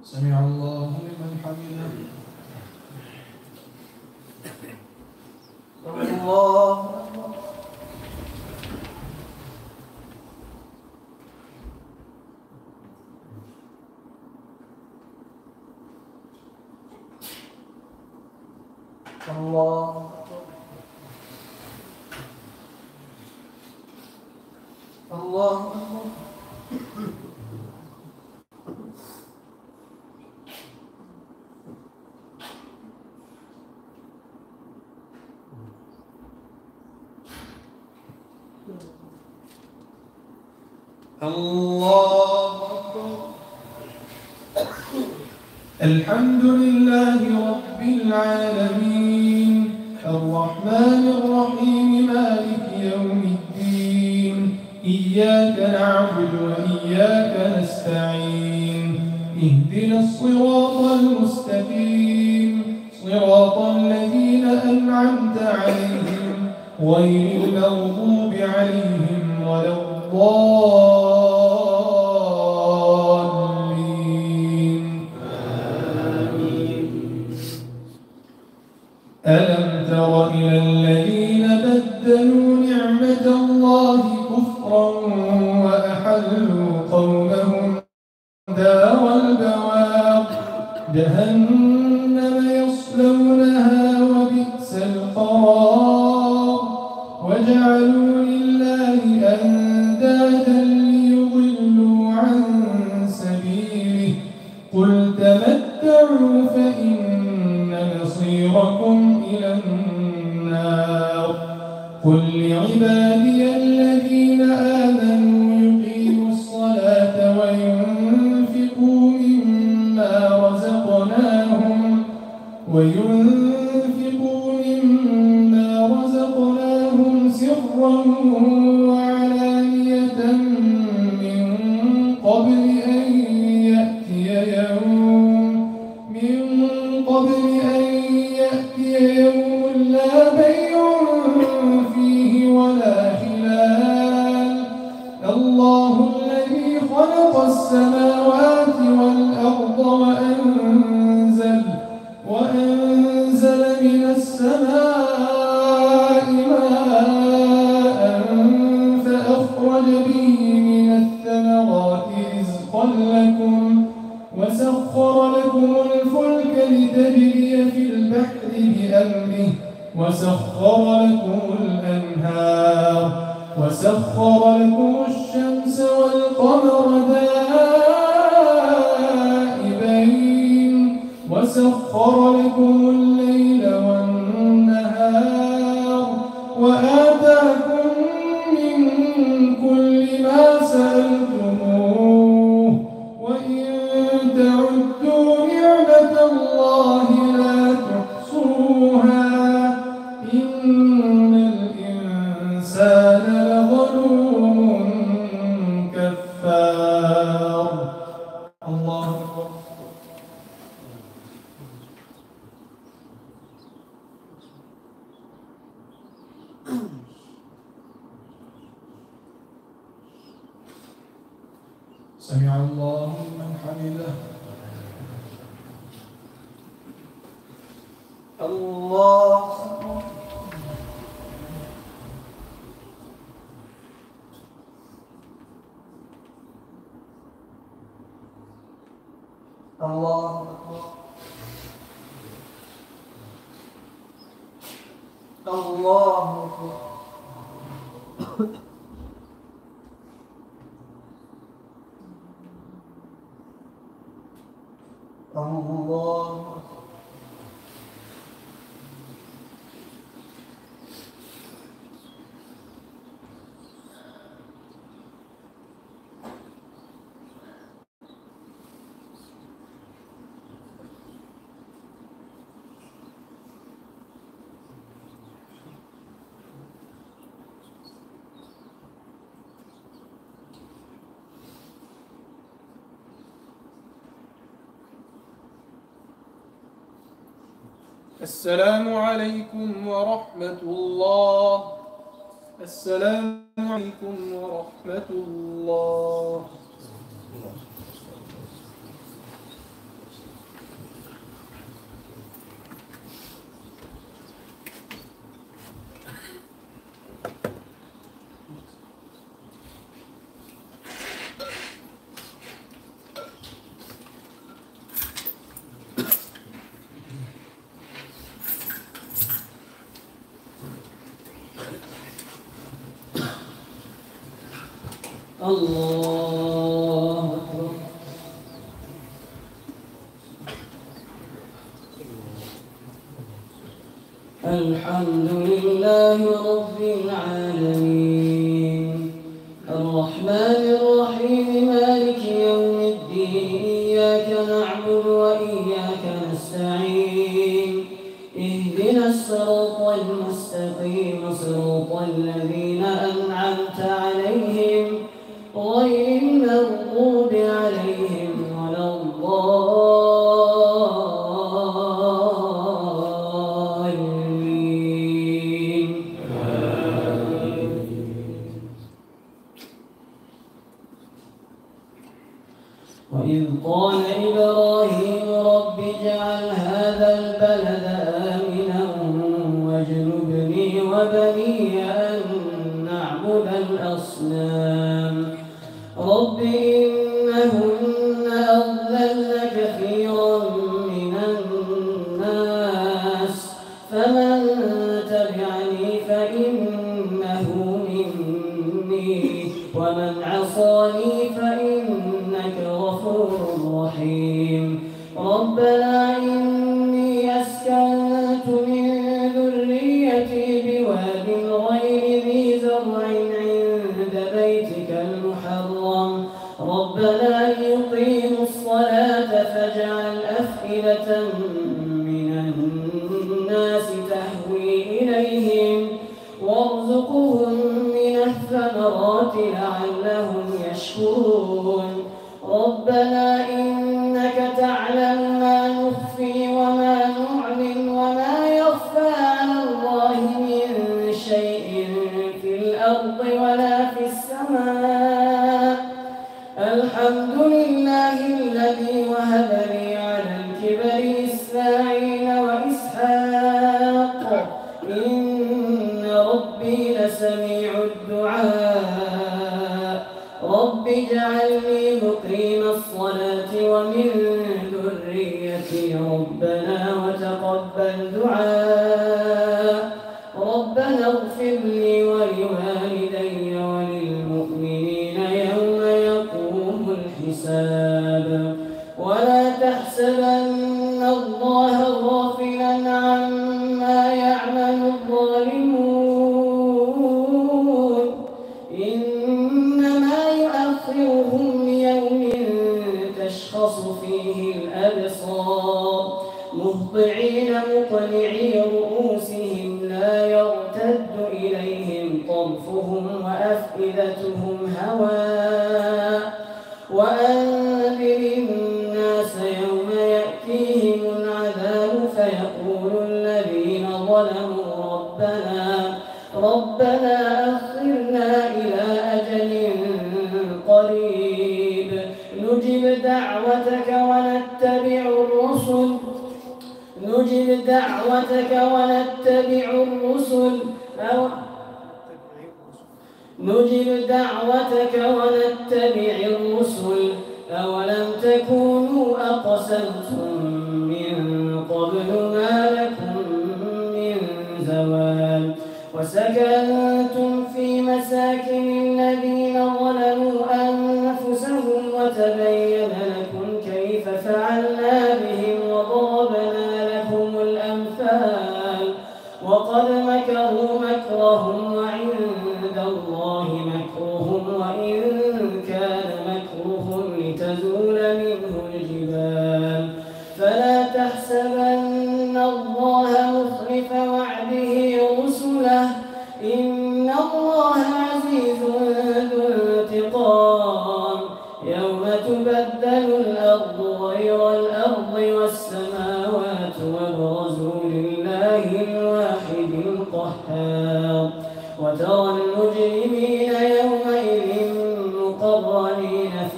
سمع الله لمن حمده. الله أكبر. الله أكبر. الله أكبر. الله أكبر. الحمد لله رب العالمين الرحمن الرحيم مالك يوم الدين إياك نعبد وإياك نستعين اهدنا الصراط المستقيم صراط الذين أنعمت عليهم غير المغضوب عليهم ولا الضالين. آمين. ألم تر إلى الذين بدلوا نعمة الله كفرا وأحلوا قومهم دار البوار جهنم يصلونها وبئس القرار وجعلوا لله أندادا ليضلوا عن سبيله قل تمتعوا فإن مصيركم إلى النار قل لعبادي الذين آمنوا يقيموا الصلاة وينفقوا مما رزقناهم وينفقوا مما رزقناهم سرا وعلانية من قبل أن يأتي يوم من قبل أن يأتي يوم لا بيع فيه ولا خلال الله الذي خلق السماوات والأرض وأنزل وأنزل من السماء ماء فأخرج به من الثمرات رزقا لكم وسخر لكم الفلك لتجري في البحر بأمره وسخر لكم الأنهار وسخر لكم الشمس والقمر دائبين وسخر لكم الليل والنهار وآتاكم من كل ما سألتموه وإن تعدوا نعمة الله لا تحصوها إن الإنسان لظلوم كفار. الله أكبر. سمع الله لمن حمده. الله أكبر. الله أكبر. الله أكبر. الله السلام عليكم ورحمة الله. السلام عليكم ورحمة الله. الله أكبر. الحمد لله رب العالمين الرحمن الرحيم مالك يوم الدين إياك نعبد وإياك نستعين اهدنا الصراط المستقيم صراط الذين أنعمت عليهم غير المغضوب عليهم ولا الضالين. وإذ قال إبراهيم رب اجعل هذا البلد آمنا واجنبني وبني أن نعبد الأصنام رب إنهن أضللن كثيرا من الناس فمن تبعني فإنه مني ومن عصاني فإنك غفور رحيم. ربنا إني أسكنت من ذريتي بواد غير ذي زرع عند بيتك المحرم ربنا ليقيموا الصلاة فاجعل أفئدة من الناس تهوي إليهم وارزقهم من الثمرات لعلهم يشكرون. ربنا إنك تعلم ما نخفي وما نعلن وما يخفى على الله من شيء في الأرض ولا في السماء. الحمد لله الذي وهب لي على الكبر إسماعيل وإسحاق إن ربي لسميع الدعاء. رب اجعلني مقيم الصلاة ومن ذريتي ربنا وتقبل دعاء. ربنا اغفر لي ولوالدي وللمؤمنين يوم يقوم الحساب. ولا تحسبن الله غافلا عما يعمل الظالمون إنما يؤخرهم ليوم تشخص فيه الأبصار مهطعين مقنعي رؤوسهم لا يرتد إليهم طرفهم وأفئدتهم هواء. وأنذر الناس يوم يأتيهم العذاب فيقول الذين ظلموا ربنا ربنا أخرنا إلى أجل قريب نجب دعوتك ونتبع الرسل نجب دعوتك ونتبع الرسل أو نجب دعوتك ونتبع الرسل أولم تكونوا أقسمتم من قبل ما لكم من زوال. وسكنتم في مساكن الذين ظلموا أنفسهم وتبين لكم كيف فعلنا بهم وضربنا لكم الأمثال. وقد مكروا مكرهم وعند الله مكرهم وإن كان مكرهم لتزول منه الجبال. فلا تحسبن الله مخلف وعده رسله إن الله عزيز ذو انتقام. يوم تبدل الأرض غير الأرض والسماوات وبرزوا لله الواحد القهار. وترى المجرمين يومئذ مقرنين في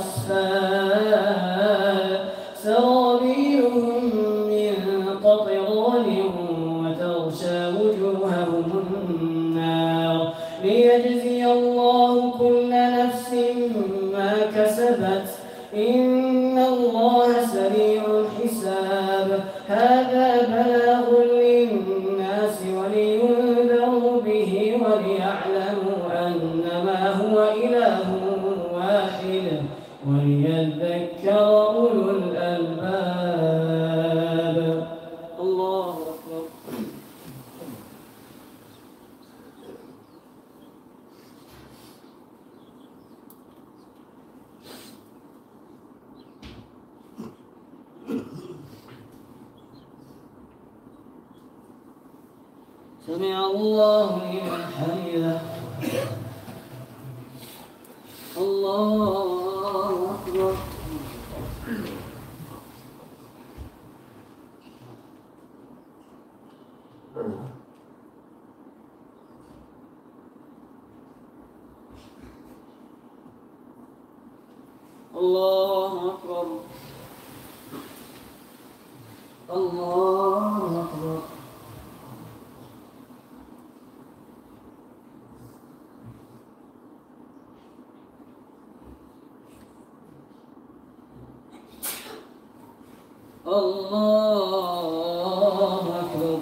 الأصفاد سرابيلهم من قطران وتغشى وجوههم النار ليجزي الله كل نفس ما كسبت إن الله سريع يذكر أولو الألباب. الله أكبر. سمع الله لمن حمده. الله أكبر. الله أكبر. الله أكبر. الله أكبر.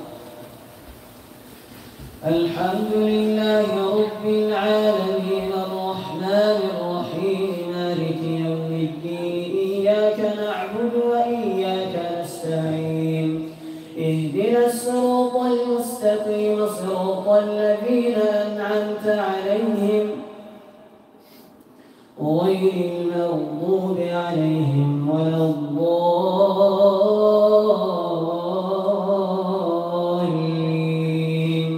الحمد لله رب العالمين الرحمن الرحيم مالك يوم الدين إياك نعبد وإياك نستعين اهدنا الصراط المستقيم صراط الذين أنعمت عليهم غير المغضوب عليهم ولا الضالين.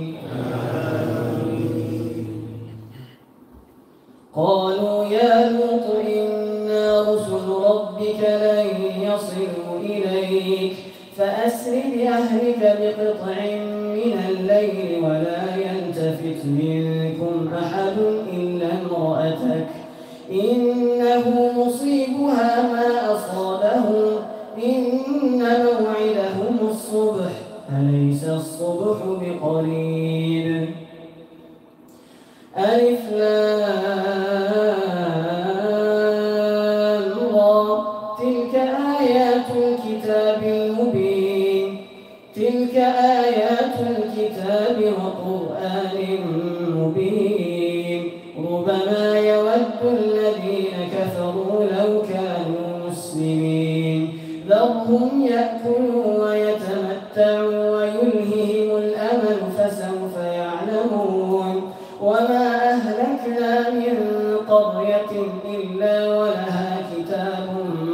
قالوا يا لوط إنا رسل ربك لن يصلوا إليك فأسر بأهلك بقطع من الليل ولا يلتفت منكم أحد إلا امرأتك إنه مصيبها ما أصابهم إن موعدهم الصبح أليس الصبح بقريب. ألف لام را تلك آيات الكتاب المبين تلك آيات الكتاب وقرآن مبين ربما يود الذين كفروا لو كانوا مسلمين ذرهم يأكلوا ويتمتعوا ويلههم الأمل فسوف يعلمون وما أهلكنا من قرية إلا ولها كتاب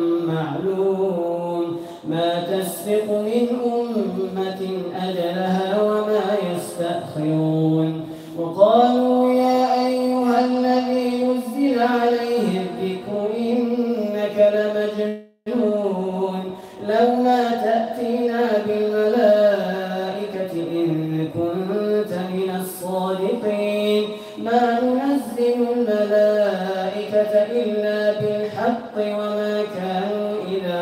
معلوم ما تسبق من أمة أجلها وما يستأخرون. وقالوا يا أيها الذي نزل عليه الذكر إنك لمجنون لو ما تأتينا بالملائكة إن كنت من الصادقين ما ننزل الملائكة إلا بالحق وما كانوا إذا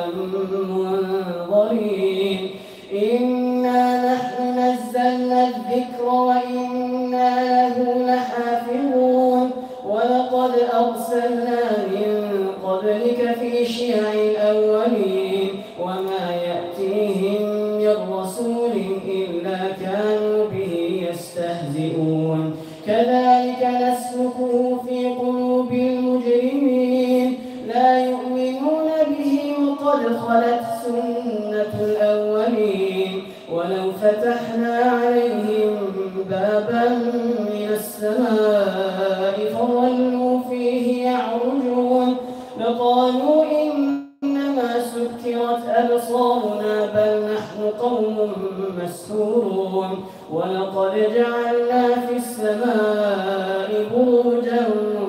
منظرين إنا نحن نزلنا الذكر وإنا له لحافظون ولقد أرسلنا من قبلك في شيع الأولين وما يأتيهم من رسول إلا كانوا به يستهزئون كذلك نسلكه في قلوب المجرمين لا يؤمنون به وقد خلت سنة الأولين ولو فتحنا عليهم بابا من السماء فظلوا فيه يعرجون لقالوا إنما سكرت أبصارنا بل نحن قوم مسحورون ولقد جعلنا في السماء بروجا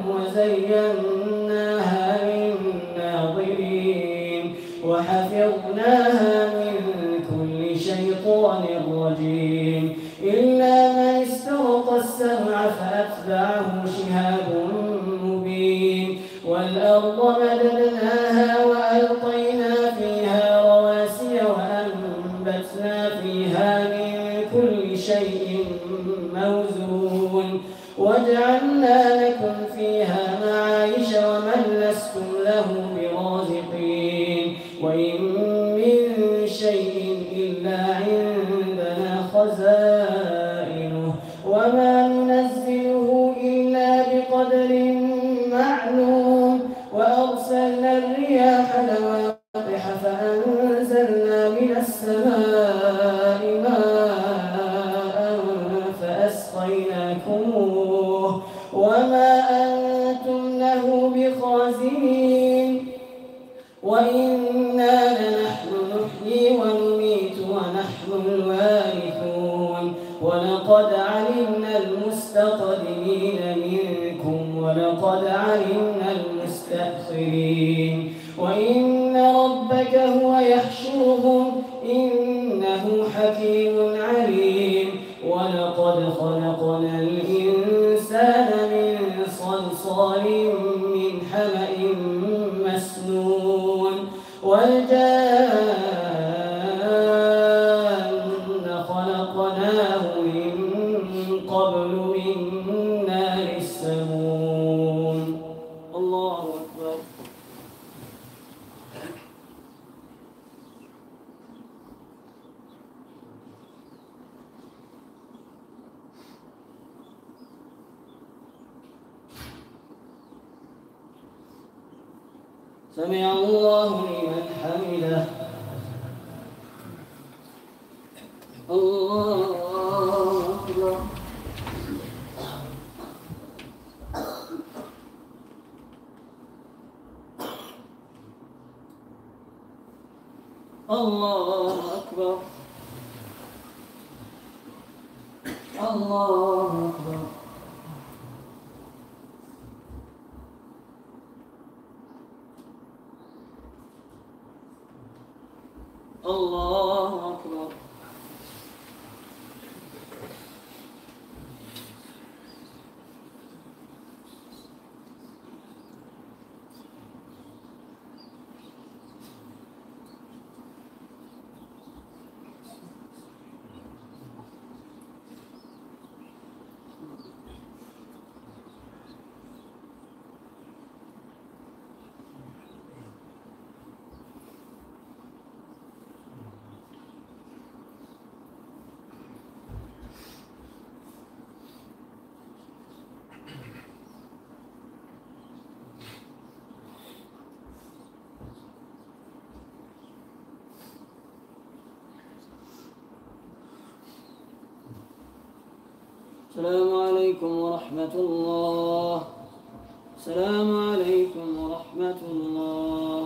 وزيناها للناظرين وحفظناها من كل شيطان رجيم إلا من استرق السمع فأتبعه شهاب مبين والأرض مددناها وألقينا فيها رواسي وأنبتنا فيها من كل شيء موزون وجعلنا لكم فيها معايش ومن لستم له برازقين وإن من شيء إلا عندنا خزائنه وما ننزله إلا بقدر معلوم وأرسلنا الرياح لواقح فأنزلنا من السماء ماء فأسقيناكموه وما أنتم له بخازنين وإنا لنحن نحيي ونميت ونحن الوارثون ولقد علمنا المستقدمين منكم ولقد علمنا المستأخرين وإن ربك هو يحشرهم إنه حكيم عليم ولقد خلقنا الإنسان من صلصال من حمأ مسنون والجان خلقناه من قبل من نار السموم. الله أكبر. سمع الله لمن حمده. الله أكبر. الله أكبر. الله أكبر. الله أكبر. السلام عليكم ورحمة الله. السلام عليكم ورحمة الله.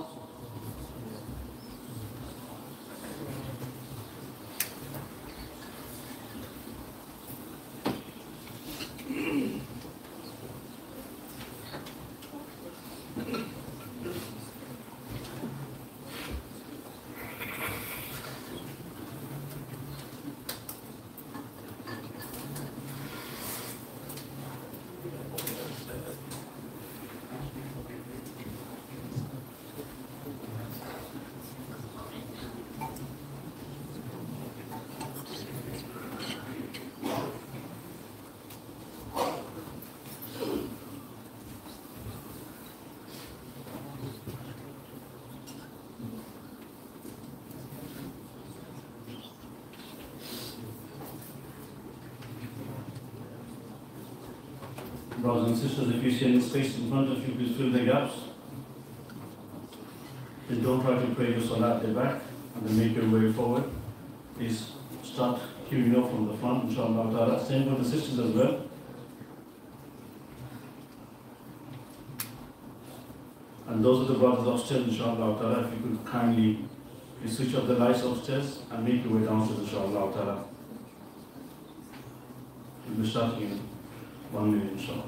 Brothers and sisters, if you see any space in front of you, please fill the gaps. Then don't try to pray your salah at the back and then make your way forward. Please start queuing up from the front, inshallah ta'ala. Same for the sisters as well. And those are the brothers upstairs, inshallah ta'ala. If you could kindly please switch off the lights upstairs and make your way downstairs, inshallah ta'ala. We'll be starting in one minute, inshallah.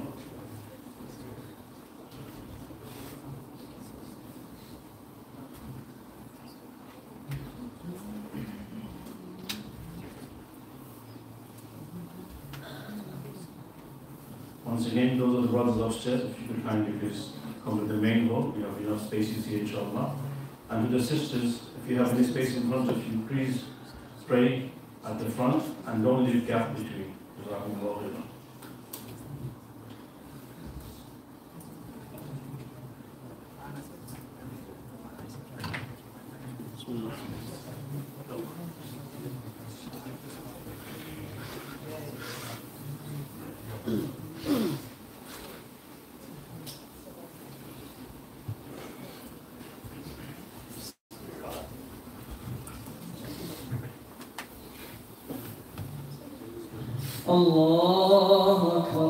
Once again, those are the brothers upstairs. If you could kindly please come to the main hall. We have enough spaces here, inshallah. And to the sisters, if you have any space in front of you, please pray at the front and don't leave gap between. Jazakumullahu khairan. الله أكبر.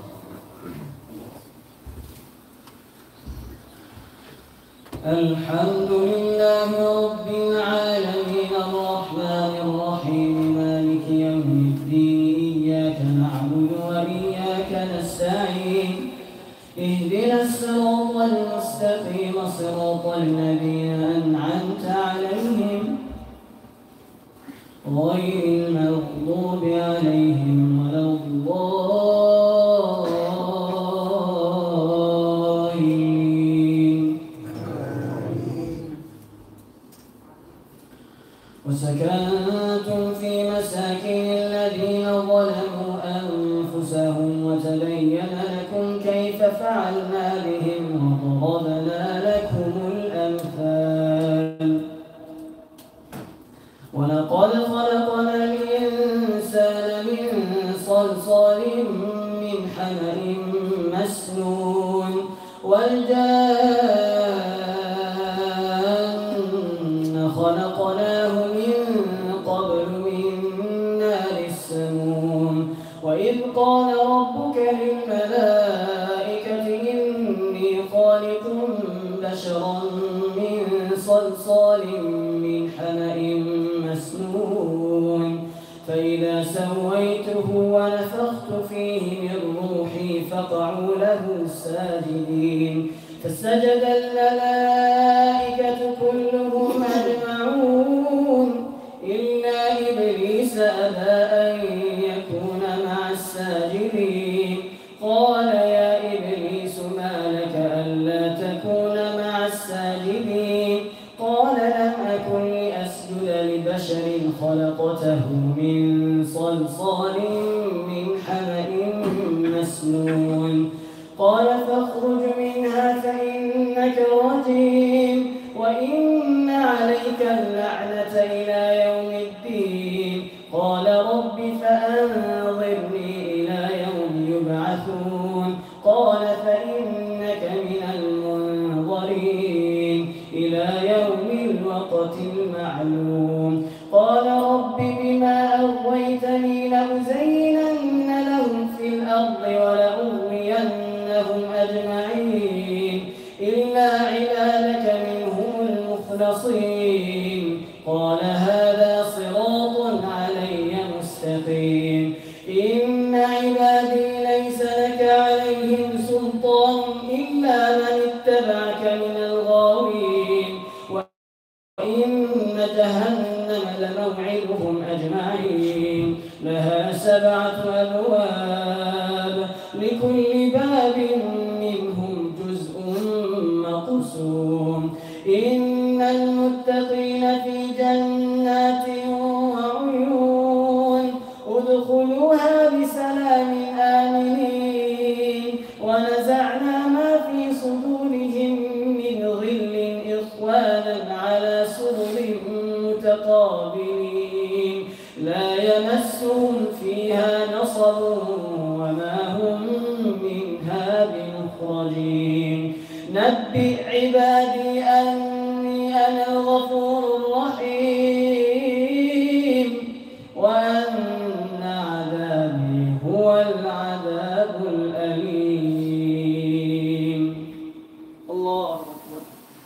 الحمد لله رب العالمين الرحمن الرحيم مالك يوم الدين إياك نعبد وإياك نستعين اهدنا الصراط المستقيم صراط الذين أنعمت عليهم غير المغضوب عليهم ولا الضالين. وسكنتم في مساكن الذين ظلموا أنفسهم وتبين لكم كيف فعلنا بهم وضربنا لكم الأمثال. ولقد خلقنا الإنسان من صلصال من حمأ مسنون والجان خلقناه من قبل من نار السموم. وإذ قال ربك للملائكة إني خالق بشرا من صلصال من حمأ مسنون فإذا سويته ونفخت فيه من روحي فقعوا له ساجدين. فسجد الملائكة كلهم أجمعون إلا إبليس أبى أن يكون مع الساجدين. قال يا إبليس ما لك ألا تكون مع الساجدين؟ قال لم أكن لأسجد لبشر خلقته من صلصال من حمأ مسنون. قال فاخرج منها فإنك رجيم وإن عليك اللعنة إلى يوم الدين. قال رب فأنظرني إلى يوم يبعثون. قال فإنك من المنظرين إلى يوم الوقت المعلوم. قال رب بما أغويتني لأزينن لهم في الأرض ولأغوينهم أجمعين إلا عبادك منهم المخلصين. قال هذا صراط علي مستقيم. إن عبادي ليس لك عليهم سلطان إلا من اتبعك من الغاوين. وإن جهنم لموعدهم أجمعين لها سبعة أبواب لكل باب منهم جزء مقسوم. إن المتقين في جنات وعيون ادخلوها بسلام آمنين. ونزعنا ما في صدورهم من غل إخوانا على سرر متقابلين لا يمسهم فيها نصب وما هم منها بمخرجين. نبئ عبادي أني أنا الغفور الرحيم وأن عذابي هو العذاب الأليم. الله أكبر.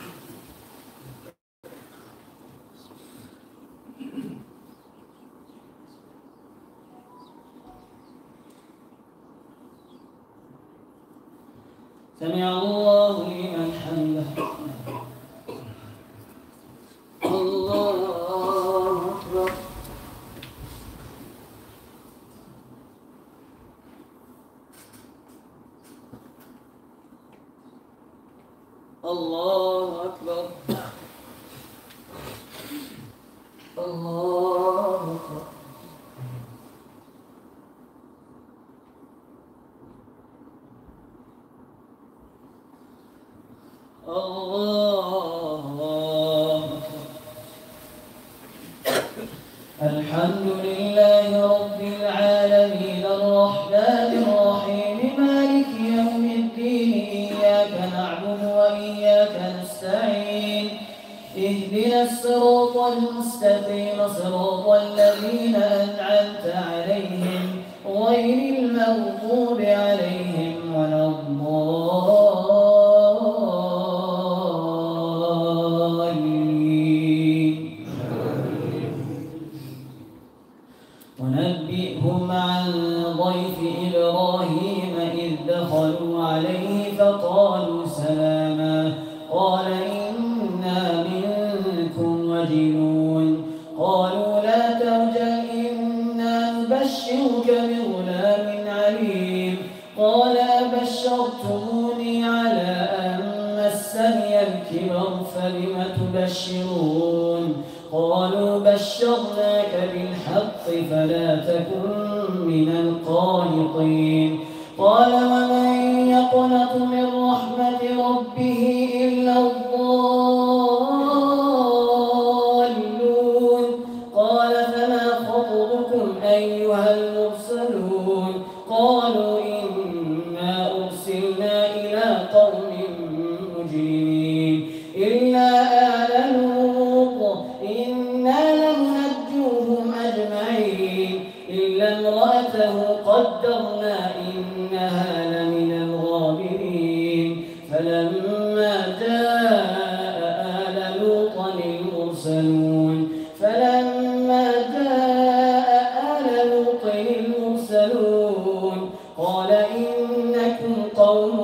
سمع الله لمن حمده. الله أكبر. الله أكبر. الله أكبر. الله أكبر. الحمد لله رب العالمين الرحمن الرحيم مالك يوم الدين إياك نعبد وإياك نستعين اهدنا الصراط المستقيم صراط الذين أنعمت عليهم غير المغضوب عليهم ولا الضالين. ونبئهم عن ضيف إبراهيم إذ دخلوا عليه فقالوا سلاما قال إنا منكم وجلون قالوا لا توجل إنا نبشرك بغلام عليم قال أبشرتموني على أن مسني الكبر فلم تبشرون قالوا بشرناك بالحق فلا تكن من القانطين قال ومن يقنط من رحمة ربه إلا الضالون قال فما خطبكم أيها المرسلون قالوا إنا أرسلنا إلى قوم مجرمين إلا آل لوط إنا لمنجوهم أجمعين إلا امرأته قدرنا إنها لمن الغابرين فلما جاء آل لوط المرسلون فلما جاء آل لوط المرسلون قال إنكم قوم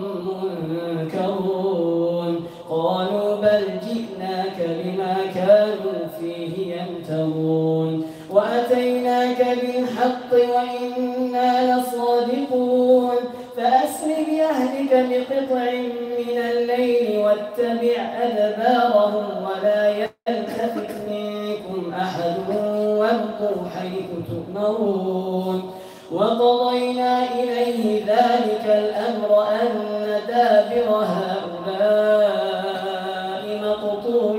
منكرون قالوا بل جئناك بما كانوا فيه يمترون وأتيناك بالحق وإنا لصادقون فأسر بأهلك بقطع من الليل واتبع أدبارهم ولا يلتفت منكم أحد وامضوا حيث تؤمرون وقضينا إليه ذلك الأمر أن دابر هؤلاء مقطوع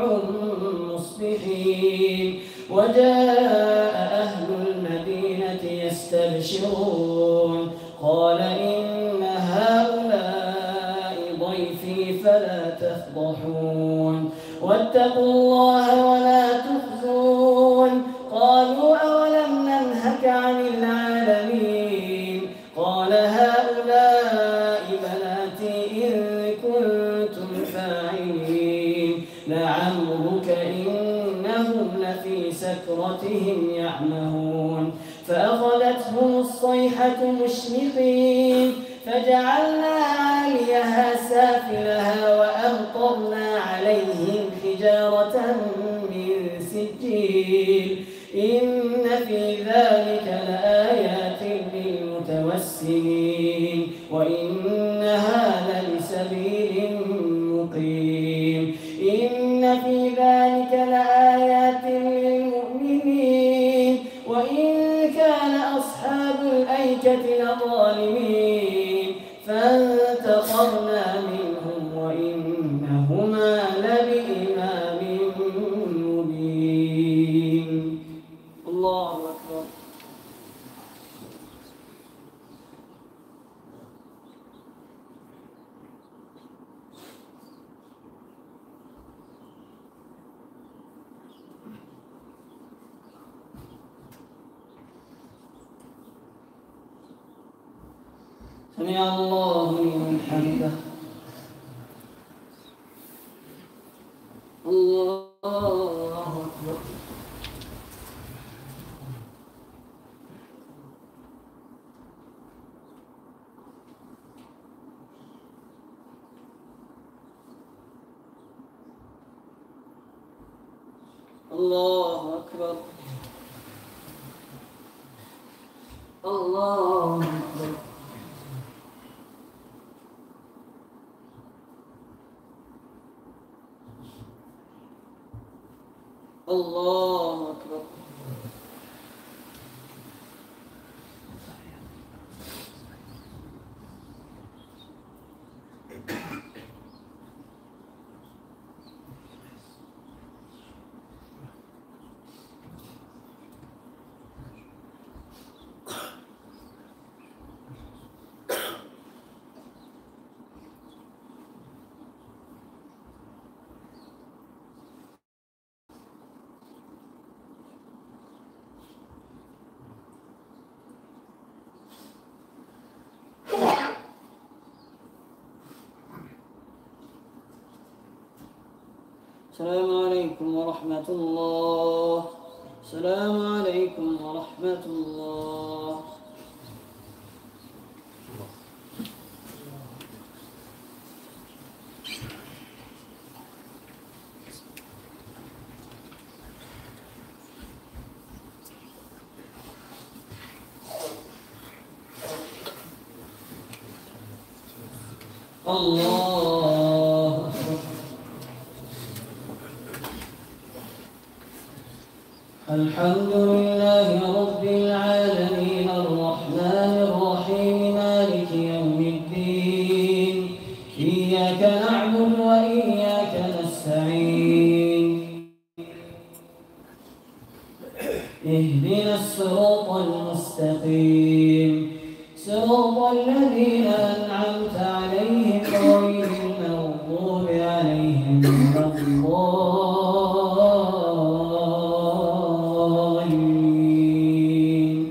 مصبحين وجاء أهل المدينة يستبشرون قال إن هؤلاء ضيفي فلا تفضحون واتقوا الله ولا تخزون قالوا أولم ننهك عن العالمين قال هؤلاء بناتي إن كنتم فاعلين لعمرك إنهم لفي سكرتهم يعمهون فأخذتهم الصيحة مشرقين فجعلنا عاليها سافلها وأمطرنا عليهم حجارة من سجيل إن في ذلك لآيات للمتوسمين وإنها لبسبيل مقيم إن في ذلك لآيات للمؤمنين وإن كان أصحاب الأيكة لظالمين فانتقمنا منهم وإنهما لبإمام مبين. الله أكبر. سمع الله لمن حمده. الله أكبر. الله أكبر. الله أكبر. الله أكبر. السلام عليكم ورحمة الله. السلام عليكم ورحمة الله. الله أكبر. الحمد لله رب العالمين الرحمن الرحيم مالك يوم الدين إياك نعبد وإياك نستعين اهدنا الصراط المستقيم صراط الذين أنعمت عليهم غير المغضوب عليهم ولا الضالين.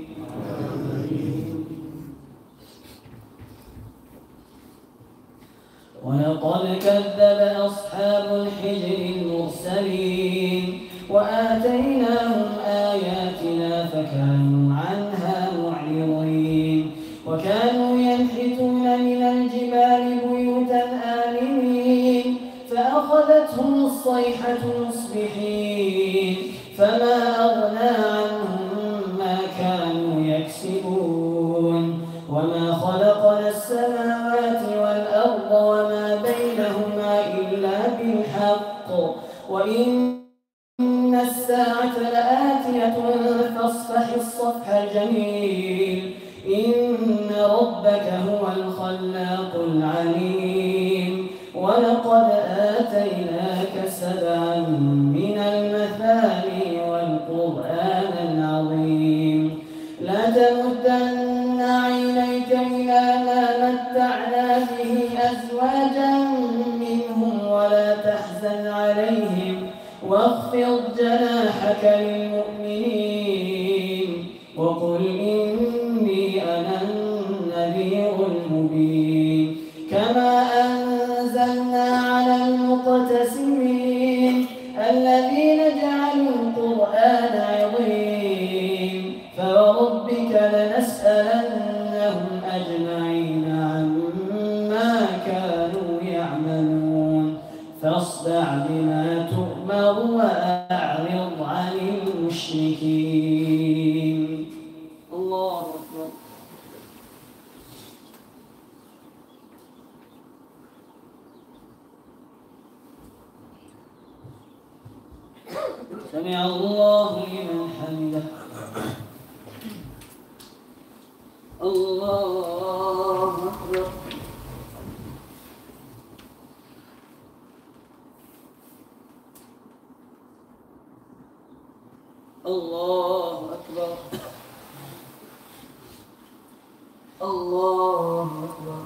ولقد كذب أصحاب الحجر المرسلين وآتيناهم آياتنا فكانوا عنها معرضين وكانوا ينحتون من الجبال بيوتا آمنين فأخذتهم الصيحة مصبحين فما أغنى عنهم ما كانوا يكسبون وما خلقنا السماوات والأرض وما بينهما إلا بالحق وإن الساعة لآتية فاصفح الصفح الجميل إن ربك هو الخلاق العليم ولقد آتيناك سبعا من المثاني والقرآن العظيم لا تمدن عينيك إلى ما متعنا به أزواجا منهم ولا تحزن عليهم واخفض جناحك للمؤمنين وقل إني أنا النذير المبين كما أنزلنا على المقتسمين الذين جعلوا القرآن عظيم فوربك لنسألنهم أجمعين عما كانوا يعملون فاصدع بما تؤمر وأعرض عن المشركين. الله أكبر. سمع الله لمن حمده. الله أكبر. الله أكبر. الله أكبر.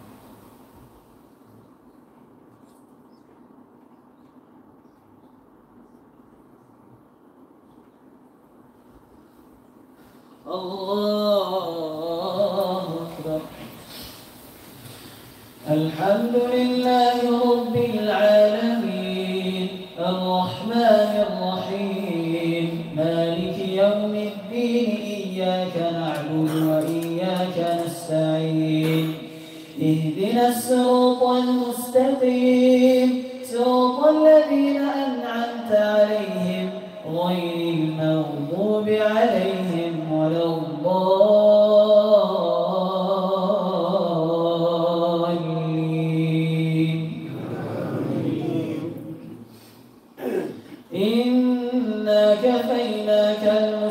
الله أكبر. الحمد لله رب العالمين الرحمن الرحيم مالك يوم الدين إياك نعبد وإياك نستعين اهدنا الصراط المستقيم صراط الذين أنعمت عليهم غير المغضوب عليهم ولا الضالين. إنا كفيناك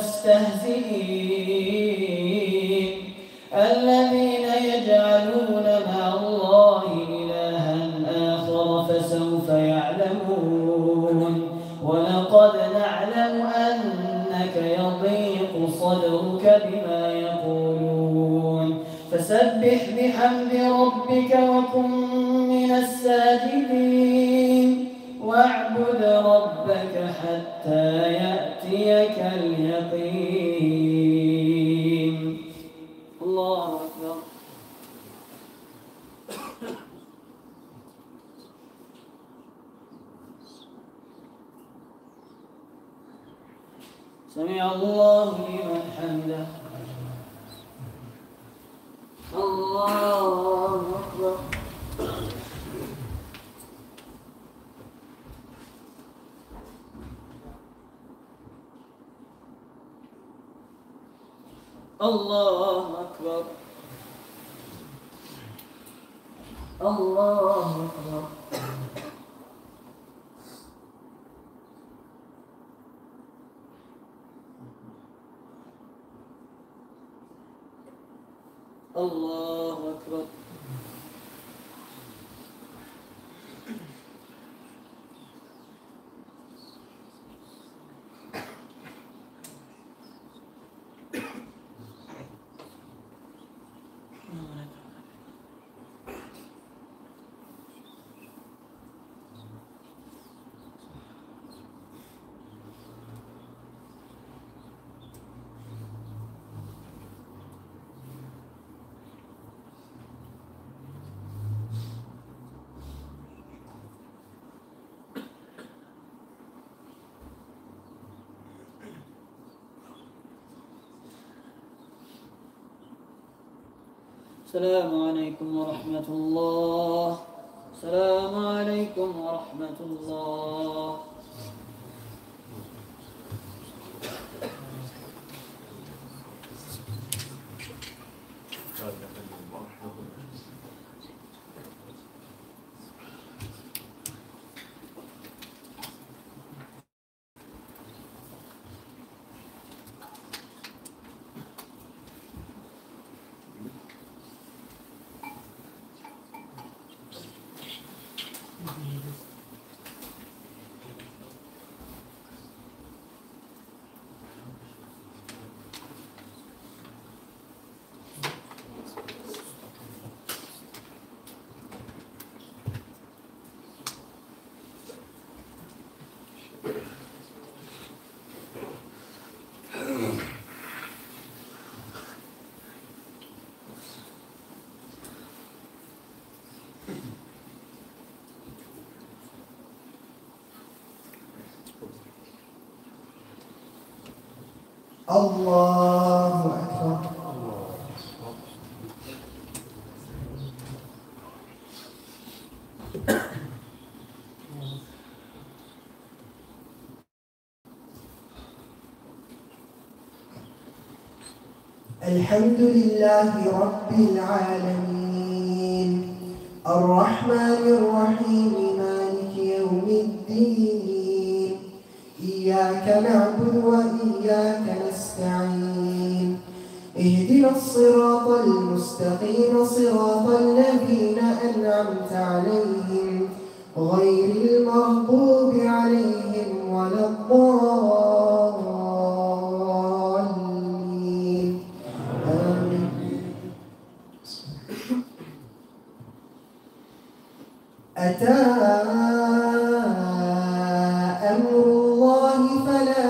المستهزئين الذين يجعلون مع الله إلها آخر فسوف يعلمون ولقد نعلم أنك يضيق صدرك بما يقولون فسبح بحمد ربك وكن من الساجدين واعبد ربك حتى يأتيك اليقين. الله أكبر. سمع الله لمن حمده. الله أكبر. الله أكبر. الله أكبر. الله أكبر. السلام عليكم ورحمة الله. السلام عليكم ورحمة الله. الله أكبر. الحمد لله رب العالمين الرحمن الرحيم مالك يوم الدين إياك نعبد وإياك نستعين اهدنا الصراط المستقيم صراط الذين أنعمت عليهم غير المغضوب عليهم ولا الضالين آمين. أتى أمر الله فلا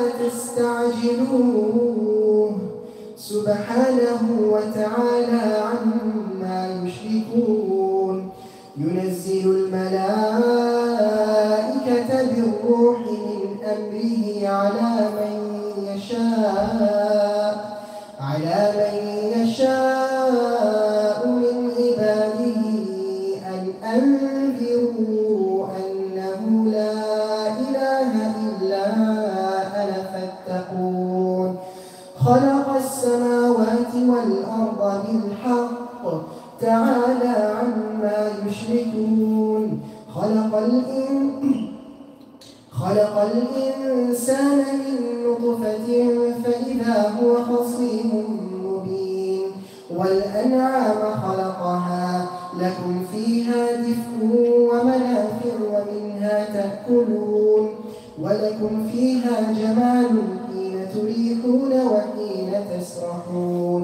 تستعجلوه سبحانه وتعالى عما يشركون ينزل الملائكة بالروح من أمره على من يشاء على من يشاء من عباده أن أنذروا أنه لا إله إلا أنا فاتقون خلق السماوات والأرض بالحق تعالى عما يشركون خلق الإنسان خلق الإنسان من نطفة فإذا هو خصيم مبين والأنعام خلقها لكم فيها دفء ومنافع ومنها تأكلون ولكم فيها جمال حين تريحون وحين تسرحون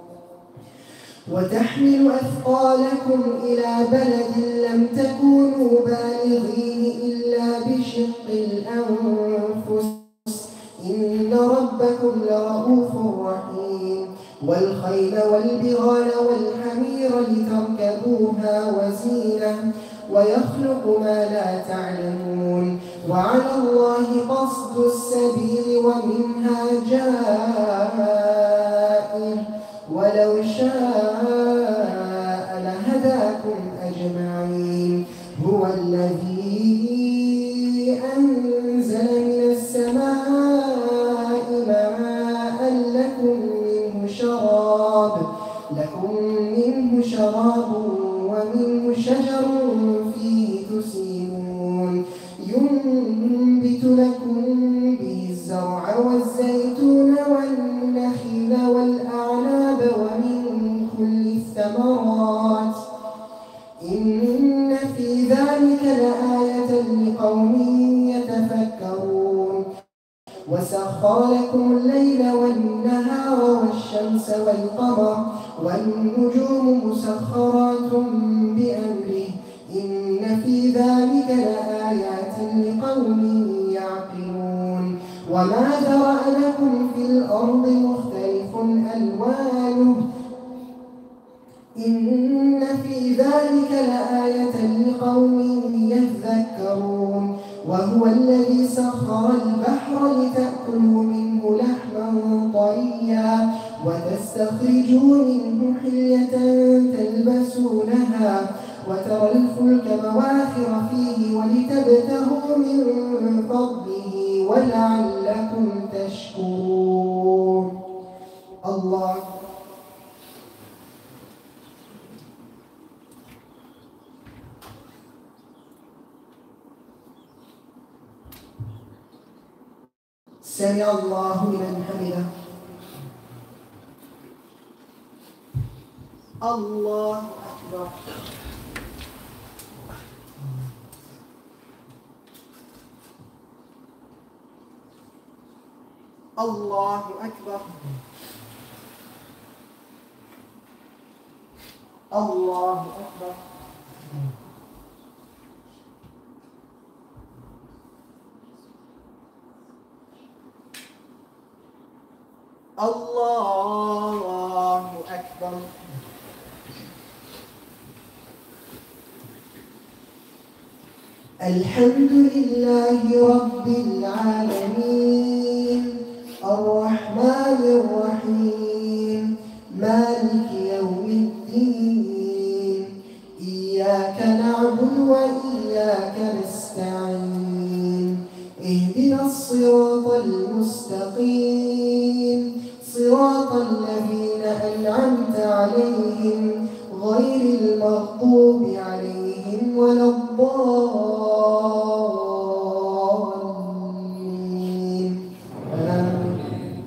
وتحمل أثقالكم إلى بلد لم تكونوا بالغيه إلا بشق الأنفس إن ربكم لرؤوف رحيم والخيل والبغال والحمير لتركبوها وزينة ويخلق ما لا تعلمون وعلى الله قصد السبيل ومنها جائر ولو شاء لهداكم أجمعين هو الذي أنزل من السماء ماء لكم منه شراب لكم منه شراب ومنه شجر فيه تسيمون ينبت لكم به الزرع والزيتون والنخيل والأعناب ومن كل الثمرات إن في ذلك لآية لقوم يتفكرون وسخر لكم الليل والنهار والشمس والقمر والنجوم مسخرات بأمره إن في ذلك لآيات لقوم يعقلون وما ذرأ لكم في الأرض مختلف ألوانه إن في ذلك لآية لقوم يذكرون وهو الذي سخر البحر لتأكلوا منه لحما طريا وتستخرجوا منه حلية تلبسونها وترى الفلك مواخر فيه ولتبتغوا من فضله ولعلكم تشكرون. الله سمع الله لمن حمده. الله أكبر. الله أكبر. الله أكبر. الله أكبر. الحمد لله رب العالمين الرحمن الرحيم مالك يوم الدين إياك نعبد وإياك نستعين اهدنا الصراط المستقيم صراط الذين أنعمت عليهم غير المغضوب عليهم ولا الضالين آمين.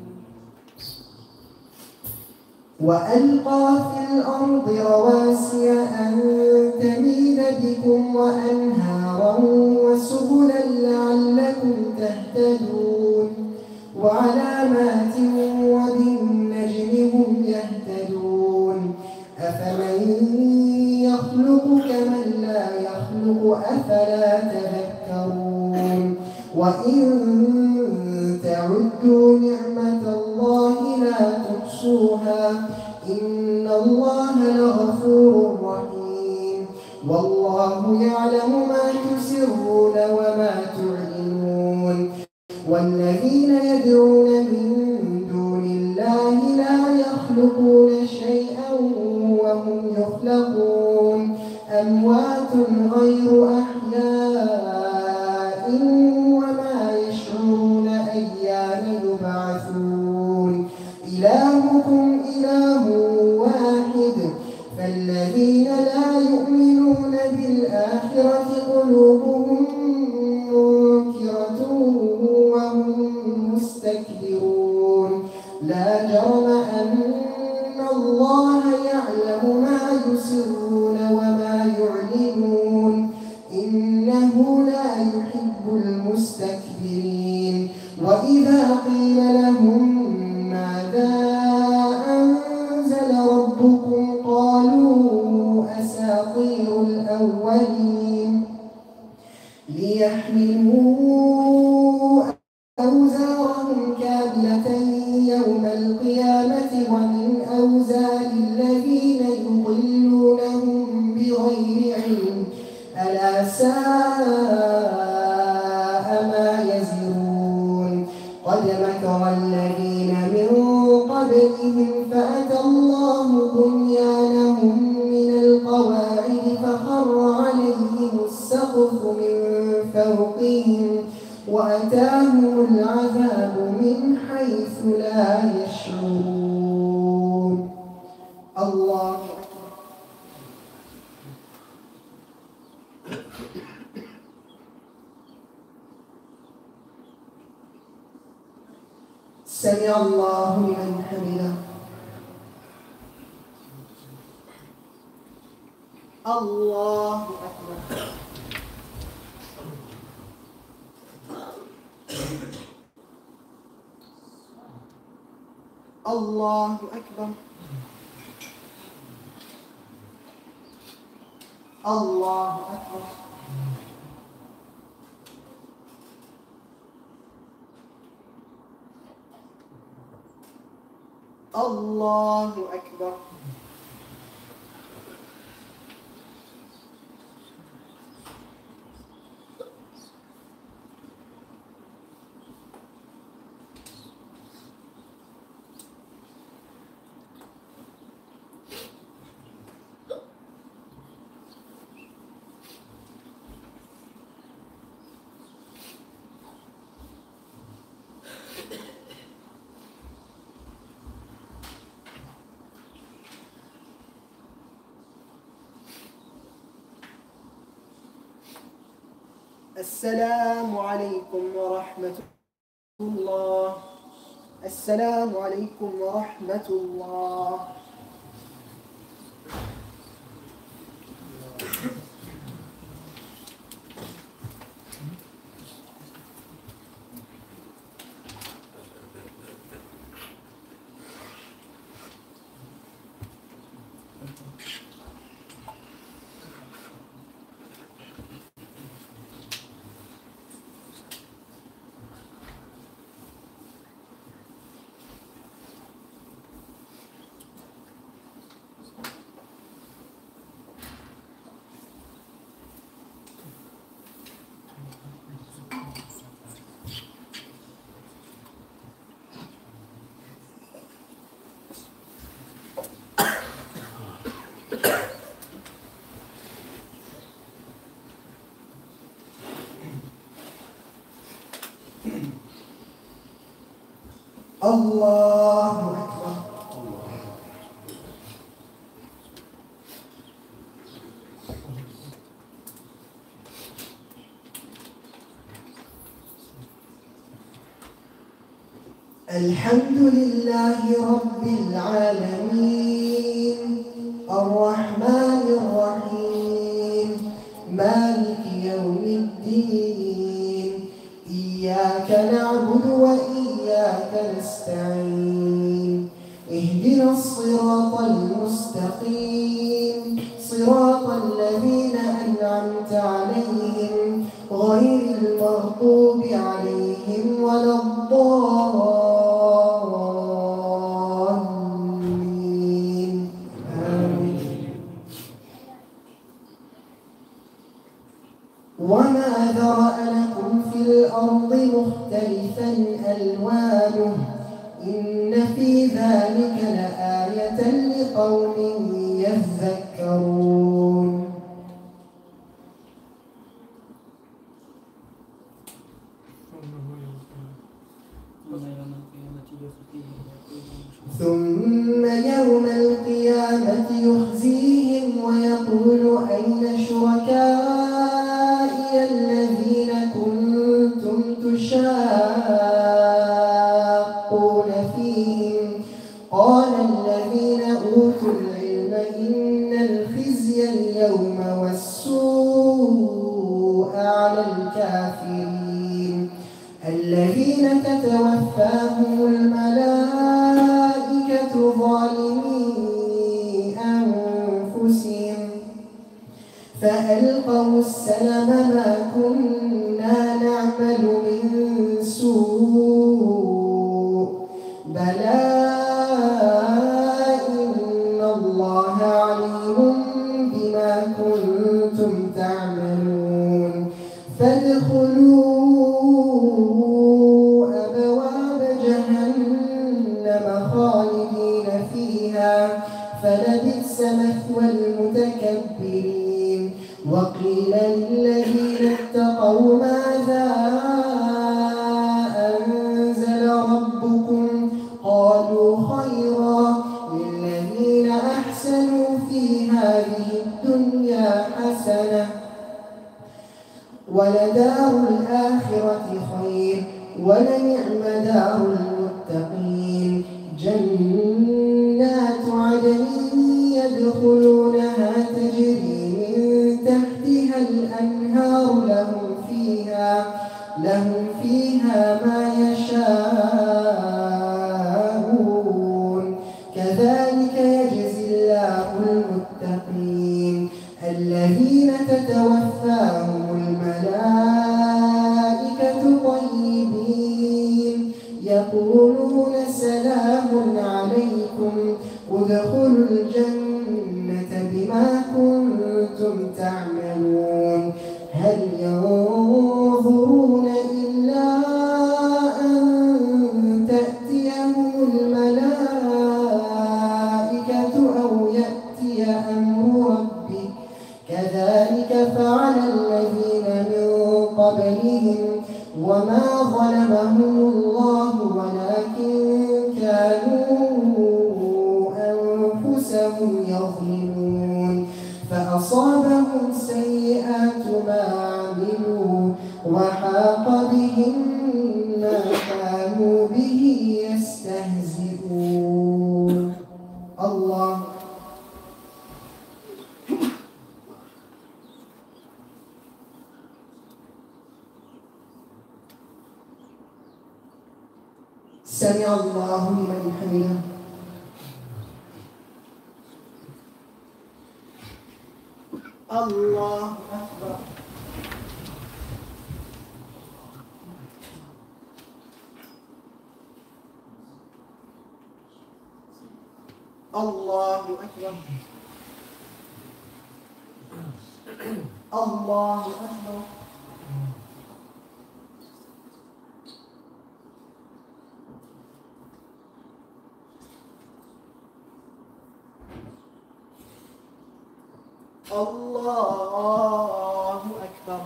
وألقى في الأرض رواسي أن تميد بكم وأنهارا وسبلا لعلكم تهتدون وعلامات وبالنجم هم يهتدون أفمن يخلق كمن لا يخلق أفلا تذكرون وإن تعدوا نعمة الله لا تحصوها إن الله لغفور رحيم والله يعلم ما تسرون وما تعلنون والذين يدعون من دون الله لا يخلقون شيئا وهم يخلقون أموات غير أحياء وما يشعرون أيان يبعثون إلهكم إله واحد فالذين لا يؤمنون بالآخرة قلوبهم منكرة وهم مستكبرون لا جرم أن الله يعلم ما يسرون وما يعلنون إنه لا يحب المستكبرين وإذا قيل لهم ماذا أنزل ربكم قالوا أساطير الأولين ليحملوا أوزارهم كاملة يوم القيامة ومن أوزار الذين يضلونهم بغير علم ألا ساء قد مكر الذين من قبلهم فأتى الله بنيانهم من القواعد فخر عليهم السقف من فوقهم وأتاهم العذاب من حيث لا يشعرون. الله سمع الله لمن حمده. الله أكبر. الله أكبر. الله أكبر. الله أكبر. السلام عليكم ورحمة الله. السلام عليكم ورحمة الله. الله أكبر. الحمد لله رب العالمين الرحمن الرحيم مالك يوم الدين إياك نعبد وإياك نستعين اهدنا الصراط المستقيم صراط الذين أنعمت عليهم غير المغضوب عليهم ولا الضالين آمين. وما ذرأ لكم في الأرض مختلفا ألوانه إن في ذلك لآية لقوم يذكرون. ثم يوم القيامة يخزيهم ويقول أين شركائي الذين كنتم تشاقون فيهم قال الذين أوتوا العلم إن الخزي اليوم والسوء على الكافرين الذين تتوفاهم الملائكة ظالمي أنفسهم فألقوا السلم ما كنا نعمل من سوء بلى إن الله عليم بما كنتم تعملون فادخلوا أبواب فنعم دار المتقين جنات عدن يدخلونها تجري من تحتها الأنهار لهم فيها لهم فيها ما يشاءون كذلك يجزي الله المتقين الذين تتوفاهم الملائكة طيبين يقولون سلام عليكم ادخلوا الجنة بما كنتم تعملون هل ينظرون إلا أن تأتيهم الملائكة أو يأتي أمر ربك كذلك فعل الذين من قبلهم وما ظلمهم الله ولكن كانوا أنفسهم يظلمون فأصابهم سيئات ما عملوا وحاق بهم ما كانوا به يستهزئون الله سمع الله لمن حمده الله أكبر الله أكبر الله أكبر الله أكبر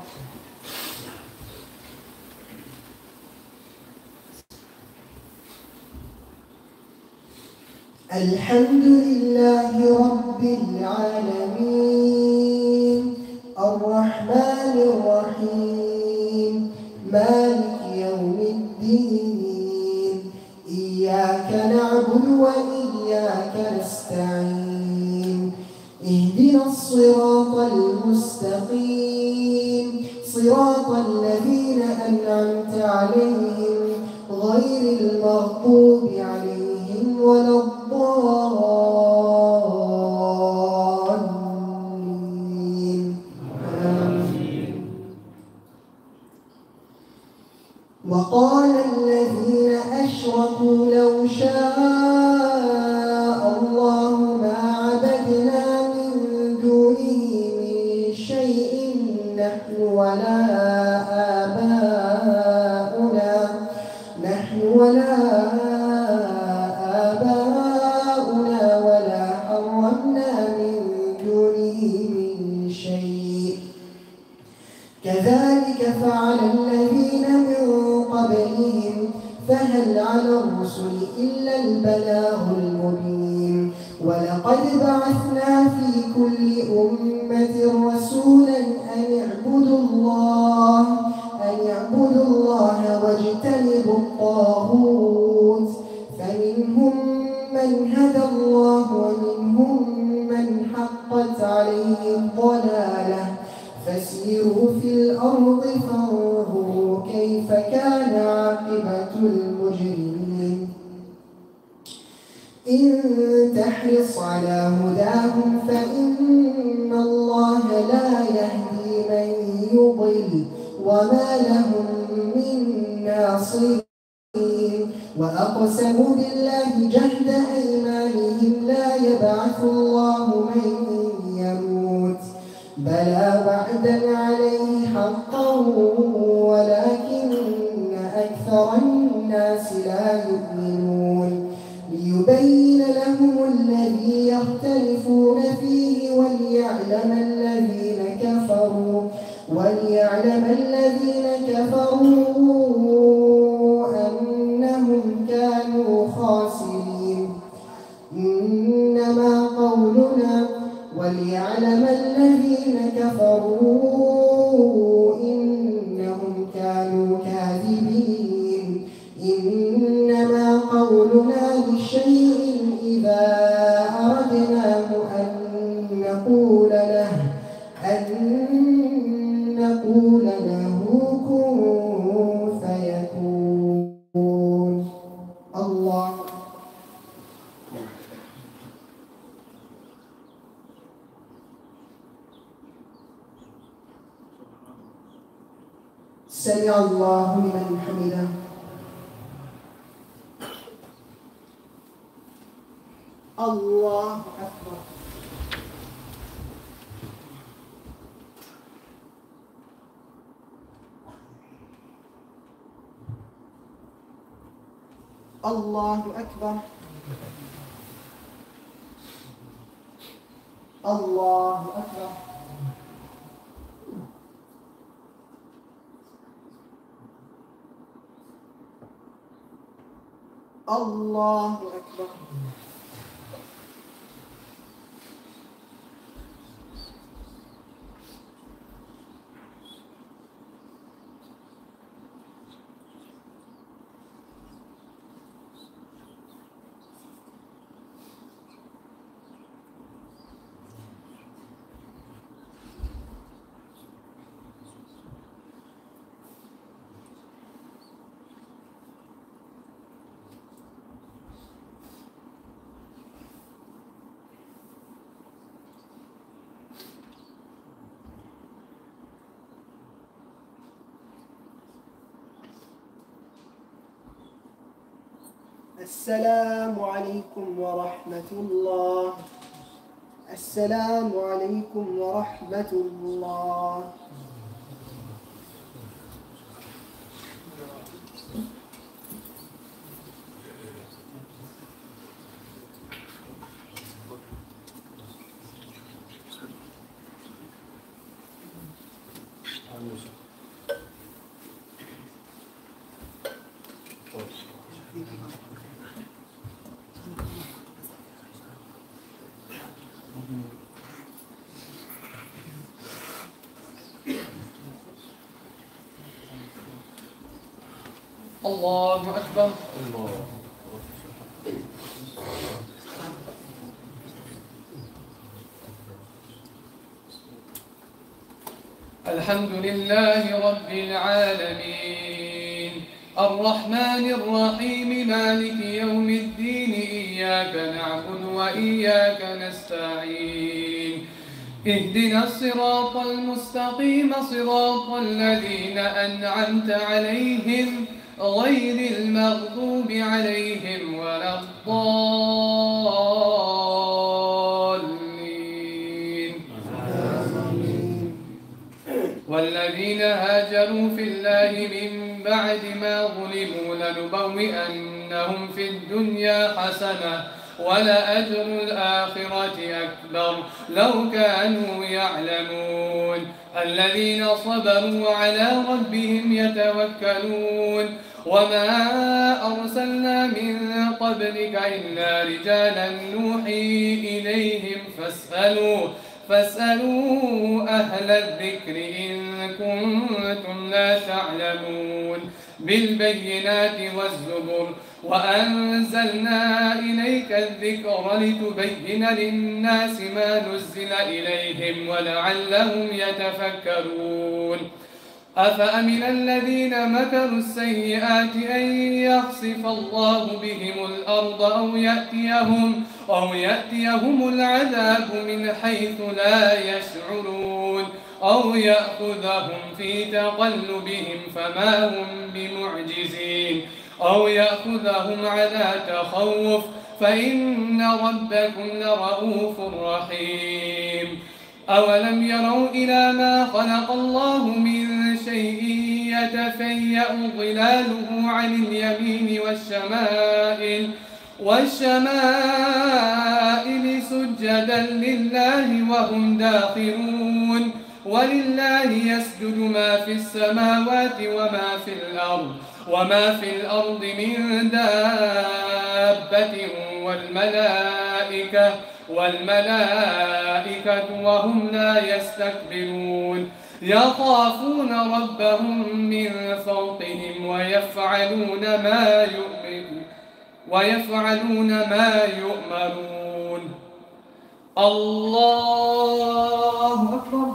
الحمد لله رب العالمين الرحمن الرحيم مالك يوم الدين إياك نعبد وإياك نستعين اهدنا الصراط المستقيم صراط الذين أنعمت عليهم غير المغضوب عليهم ولا الضالين آمين. وقال الذين أشركوا لو شاء الله ما عبدنا من دونه من شيء نحن ولا آباؤنا نحن ولا آباؤنا ولا حرمنا من دونه من شيء كذلك فعل الذين من قبلهم فهل على الرسل إلا البلاغ المبين ولقد بعثنا في كل أمة رسولا أن اعبدوا الله أن يعبدوا الله واجتنبوا الطاغوت فمنهم من هدى الله ومنهم من حقت عليه الضلالة فسيروا في الأرض فانظروا كيف كان عاقبة المجرمين إن تحرص على هداهم فإن الله لا يهدي من يضل وما لهم من ناصرين وأقسموا بالله جهد أيمانهم لا يبعث الله من يموت بلى وعدا عليه حقا ولكن أكثر الناس لا يؤمنون ليبين لهم الذي يختلفون فيه وليعلم الذين كفروا وليعلم الذين كفروا أنهم كانوا خاسرين إنما قولنا وليعلم الذين كفروا إنهم كانوا كاذبين إن إنما قولنا لشيء إذا أردناه أن نقول له أن نقول له كن فيكون. الله. سمع الله لمن حمده. الله أكبر. الله أكبر. الله أكبر. الله أكبر. السلام عليكم ورحمة الله. السلام عليكم ورحمة الله. الله أكبر. الحمد لله رب العالمين الرحمن الرحيم مالك يوم الدين إياك نعبد وإياك نستعين اهدنا الصراط المستقيم صراط الذين أنعمت عليهم غير المغضوب عليهم ولا الضالين. والذين هاجروا في الله من بعد ما ظلموا لنبوئنهم في الدنيا حسنة ولأجر الآخرة أكبر لو كانوا يعلمون. الذين صبروا على ربهم يتوكلون وما أرسلنا من قبلك إلا رجالا نوحي إليهم فاسألوا فاسألوا أهل الذكر إن كنتم لا تعلمون. بالبينات والزبر وأنزلنا إليك الذكر لتبين للناس ما نزل إليهم ولعلهم يتفكرون. أفأمن الذين مكروا السيئات أن يخسف الله بهم الأرض أو يأتيهم, أو يأتيهم العذاب من حيث لا يشعرون أو يأخذهم في تقلبهم فما هم بمعجزين أو يأخذهم على تخوف فإن ربكم لرؤوف رحيم. أولم يروا إلى ما خلق الله من شيء يتفيأ ظلاله عن اليمين والشمائل والشمائل سجدا لله وهم داخرون. ولله يسجد ما في السماوات وما في الأرض وما في الأرض من دابة والملائكة والملائكة وهم لا يستكبرون. يخافون ربهم من فوقهم ويفعلون ما يؤمرون ويفعلون ما يؤمرون. الله أكبر.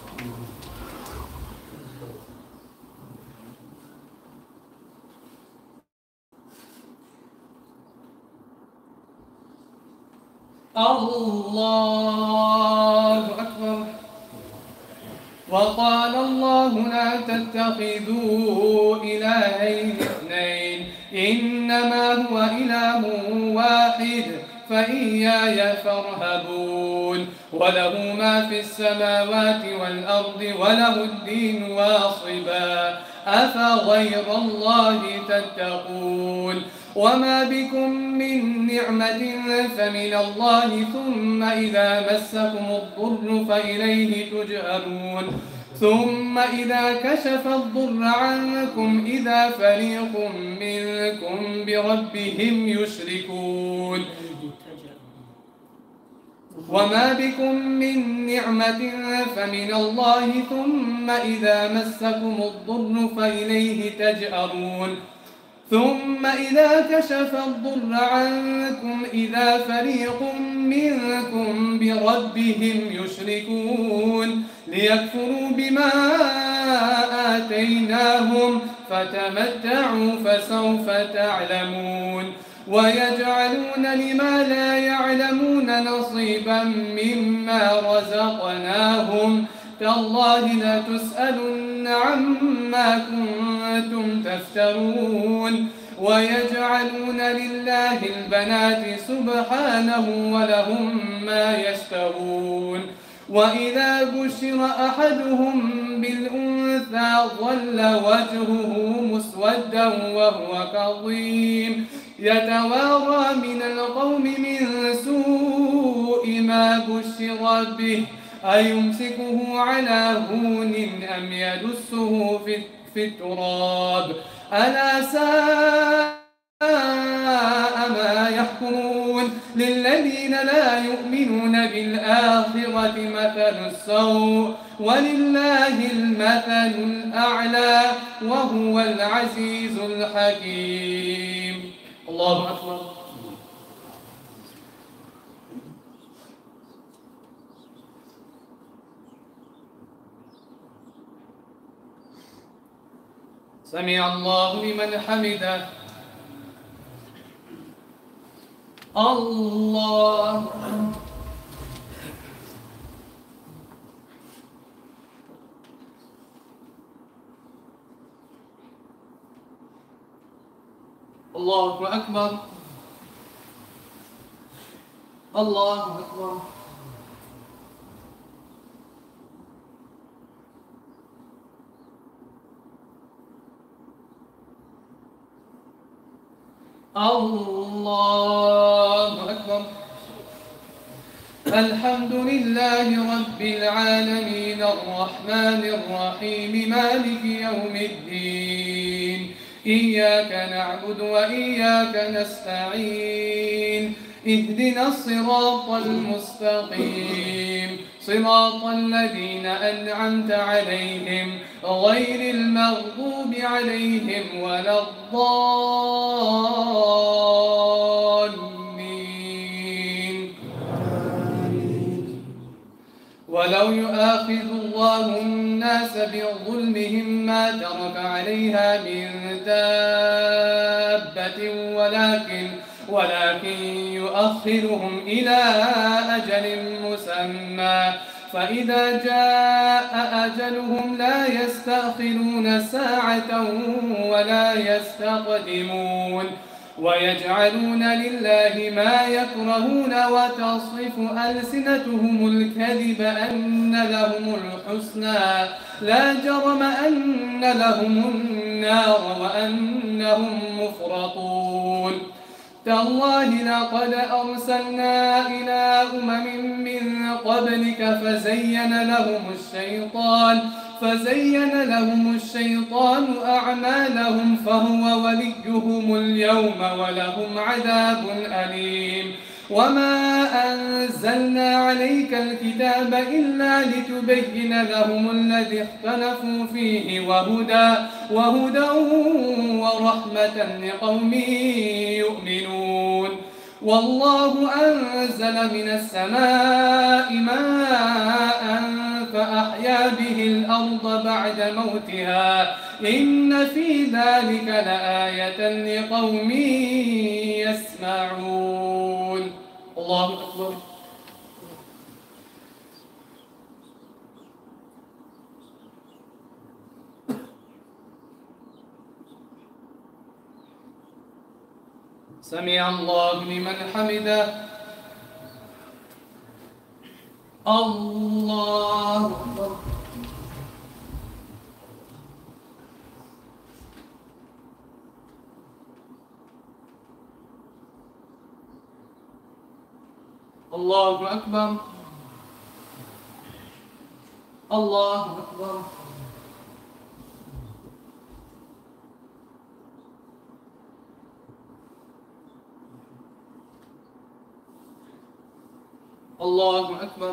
الله أكبر. وقال الله لا تتخذوا إلهين اثنين إنما هو إله واحد فإياي فارهبون. وله ما في السماوات والأرض وله الدين واصبا أفغير الله تتقون. وما بكم من نعمة فمن الله ثم إذا مسكم الضر فإليه تجأرون. ثم إذا كشف الضر عنكم إذا فريق منكم بربهم يشركون. وما بكم من نعمة فمن الله ثم إذا مسكم الضر فإليه تجأرون. ثم إذا كشف الضر عنكم إذا فريق منكم بربهم يشركون ليكفروا بما آتيناهم فتمتعوا فسوف تعلمون. ويجعلون لما لا يعلمون نصيبا مما رزقناهم تالله لا تسألن عما كنتم تفترون. ويجعلون لله البنات سبحانه ولهم ما يشتهون. وإذا بشر أحدهم بالأنثى ظل وجهه مسودا وهو كظيم يتوارى من القوم من سوء ما بشر به أيمسكه على هون أم يدسه في, في التراب ألا ساء ما يحكمون. للذين لا يؤمنون بالآخرة مثل السوء ولله المثل الأعلى وهو العزيز الحكيم. الله أكبر. سمع الله لمن حمده. الله الله أكبر. الله أكبر. الله أكبر. الحمد لله رب العالمين الرحمن الرحيم مالك يوم الدين إياك نعبد وإياك نستعين اهدنا الصراط المستقيم صراط الذين أنعمت عليهم غير المغضوب عليهم ولا الضالين. ولو يؤاخذ الله الناس بظلمهم ما ترك عليها من دابة ولكن ولكن يؤخرهم إلى أجل مسمى فإذا جاء أجلهم لا يستأخرون ساعة ولا يستقدمون. ويجعلون لله ما يكرهون وتصف ألسنتهم الكذب أن لهم الحسنى لا جرم أن لهم النار وأنهم مفرطون. تالله لقد أرسلنا إلى أمم من قبلك فزين لهم الشيطان فزين لهم الشيطان أعمالهم فهو وليهم اليوم ولهم عذاب أليم. وما أنزلنا عليك الكتاب إلا لتبين لهم الذي اختلفوا فيه وهدى وهدى ورحمة لقوم يؤمنون. والله أنزل من السماء ماء فأحيا به الأرض بعد موتها إن في ذلك لآية لقوم يسمعون. الله أكبر. سمع الله لمن حمده. الله أكبر. الله أكبر. الله أكبر. الله أكبر.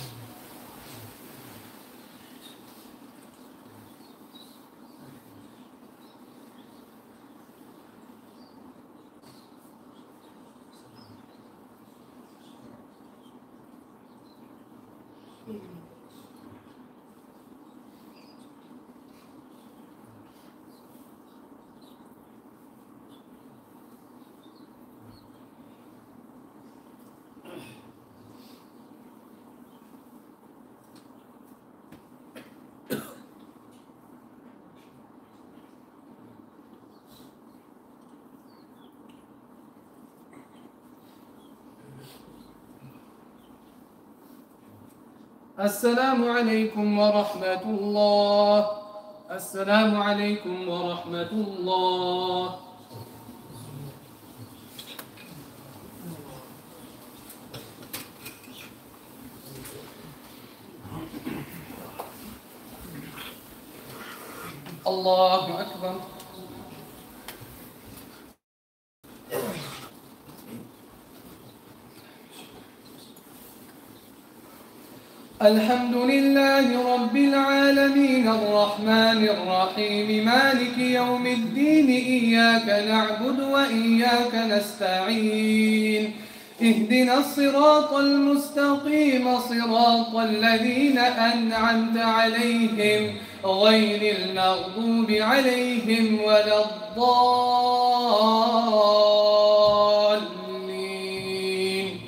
السلام عليكم ورحمة الله. السلام عليكم ورحمة الله. الله أكبر. الحمد لله رب العالمين الرحمن الرحيم مالك يوم الدين إياك نعبد وإياك نستعين اهدنا الصراط المستقيم صراط الذين أنعمت عليهم غير المغضوب عليهم ولا الضالين.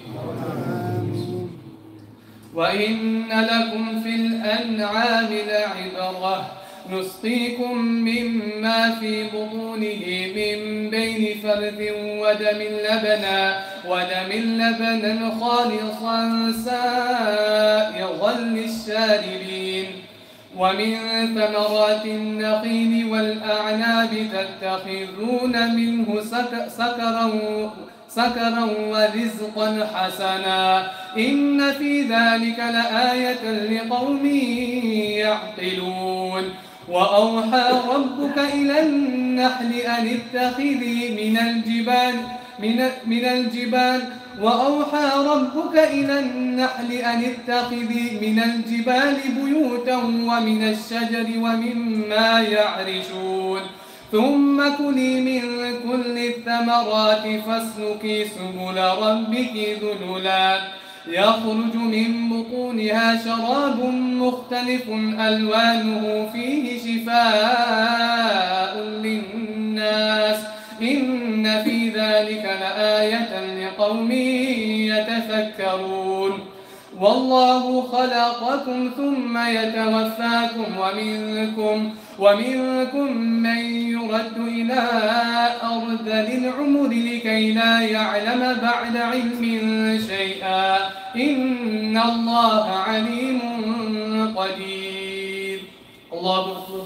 وإن لكم في الأنعام لعبرة نسقيكم مما في بطونه من بين فرث ودم لبنا ودم لبنا خالصا سائغا للشاربين ومن ثمرات النخيل والأعناب تتخذون منه سكرا سكرا ورزقا حسنا إن في ذلك لآية لقوم يعقلون. وأوحى ربك إلى النحل أن اتخذي من الجبال من, من الجبال وأوحى ربك إلى النحل أن اتخذي من الجبال بيوتا ومن الشجر ومما يعرشون ثم كلي من كل الثمرات فاسلكي سبل ربك ذللا يخرج من بطونها شراب مختلف ألوانه فيه شفاء للناس إن في ذلك لآية لقوم يتفكرون. والله خلقكم ثم يتوفاكم ومنكم ومنكم من يرد إلى أرذل العمر لكي لا يعلم بعد علم شيئا إن الله عليم قدير. الله أكبر.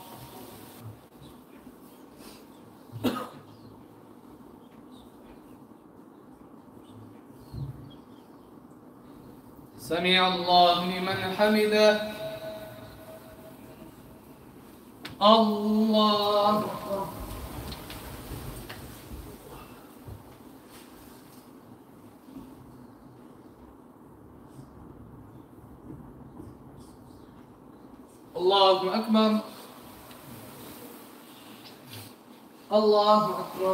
سمع الله لمن حمده. الله أكبر. الله أكبر الله أكبر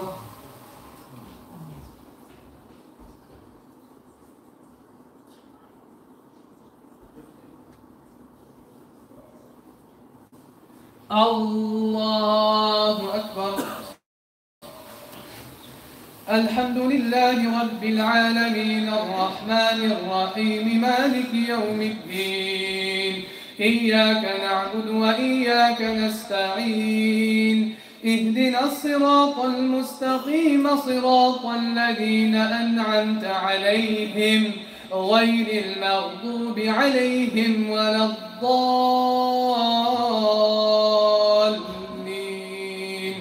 الله أكبر. الحمد لله رب العالمين الرحمن الرحيم مالك يوم الدين إياك نعبد وإياك نستعين اهدنا الصراط المستقيم صراط الذين أنعمت عليهم غير المغضوب عليهم ولا الضالين.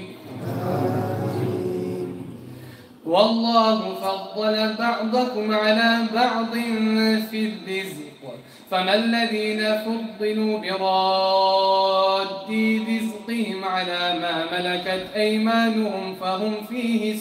والله فضل بعضكم على بعض في الرزق فما الذين فضلوا براد رزقهم على ما ملكت أيمانهم فهم فيه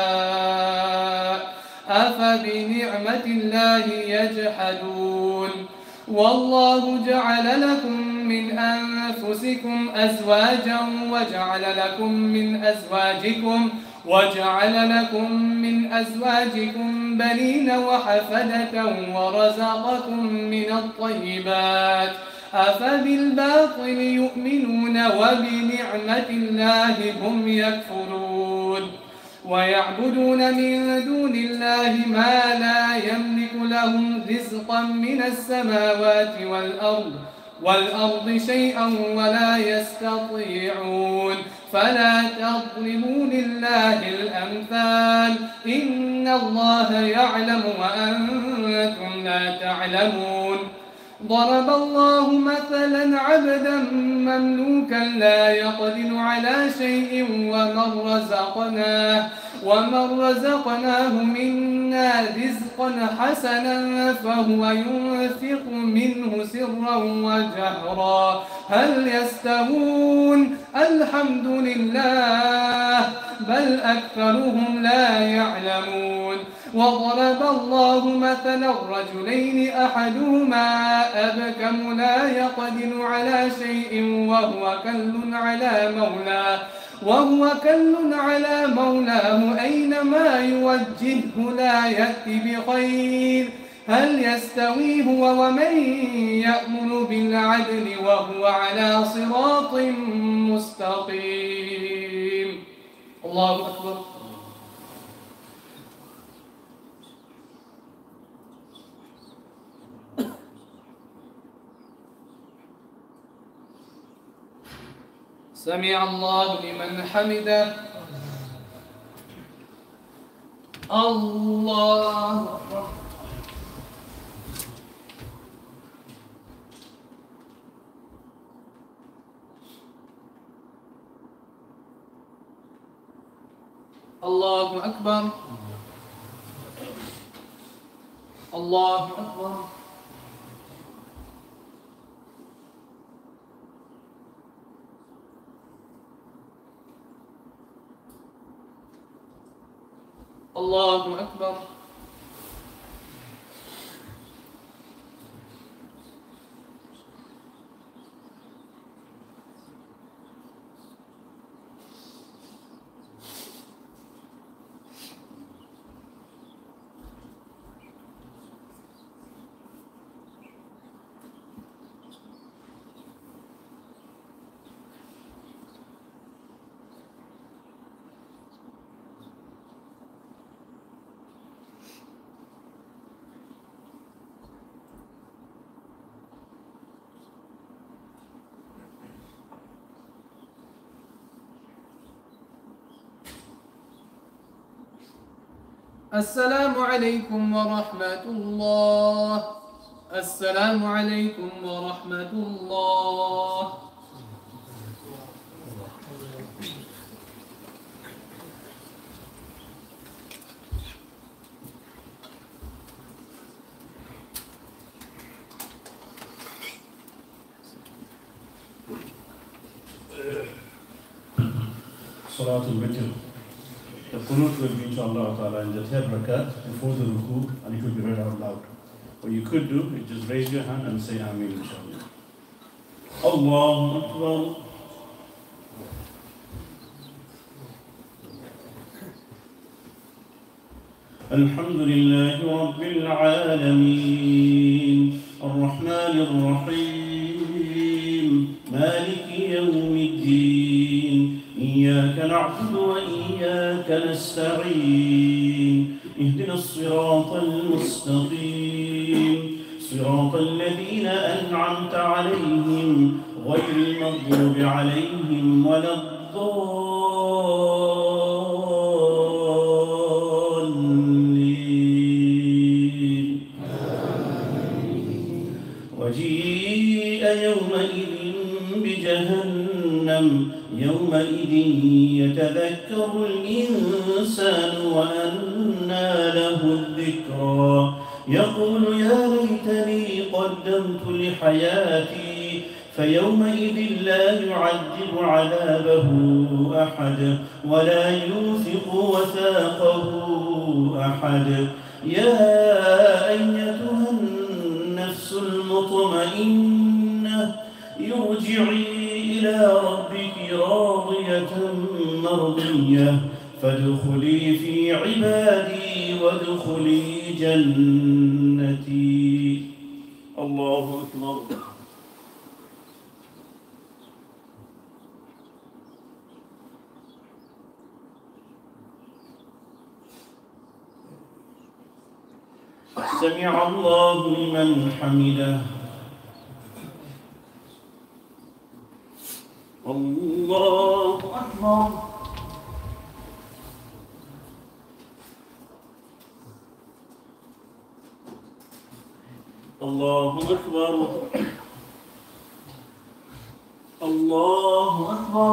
سواء أفبنعمة الله يجحدون. والله جعل لكم من أنفسكم أزواجا وجعل لكم من أزواجكم وجعل لكم من أزواجكم بنين وحفدة ورزقكم من الطيبات أفبالباطل يؤمنون وبنعمة الله هم يكفرون. ويعبدون من دون الله ما لا يملك لهم رزقا من السماوات والأرض والأرض شيئا ولا يستطيعون فلا تظلموا لله الأمثال إن الله يعلم وأنتم لا تعلمون. ضرب الله مثلا عبدا مملوكا لا يقدر على شيء ومن رزقناه ومن رزقناه منا رزقا حسنا فهو ينفق منه سرا وجهرا هل يستوون؟ الحمد لله بل أكثرهم لا يعلمون. وضرب الله مثلا رجلين أحدهما أبكم لا يقدر على شيء وهو كل على مولاه وهو كل على مولاه أينما يوجهه لا يأتي بخير هل يستوي هو ومن يأمر بالعدل وهو على صراط مستقيم. الله أكبر. سمع الله لمن حمده. الله أكبر. الله أكبر. الله أكبر. الله أكبر. السلام عليكم ورحمة الله. السلام عليكم ورحمة الله. صلاة الوتر. The qunut will be inshallah ta'ala in the third rakat before the ruku and it will be read out loud. What you could do is just raise your hand and say Ameen inshallah. الله أكبر. الحمد لله رب العالمين الرحمن الرحيم مالك يوم الدين إياك نعبد وإياك نستعين اهدنا الصراط المستقيم صراط الذين أنعمت عليهم غير المغضوب عليهم ولا الضالين. وجيء يومئذ بجهنم يومئذ يتذكر الإنسان وأنى له الذكرى يقول يا ليتني قدمت لحياتي فيومئذ لا يعذب عذابه أحد ولا يوثق وثاقه أحد. يا أيتها النفس المطمئنة ارجعي إلى ربك راضية مرضية فادخلي في عبادي وادخلي جنتي. الله أكبر. سمع الله لمن حمده. الله أكبر. الله أكبر. الله أكبر.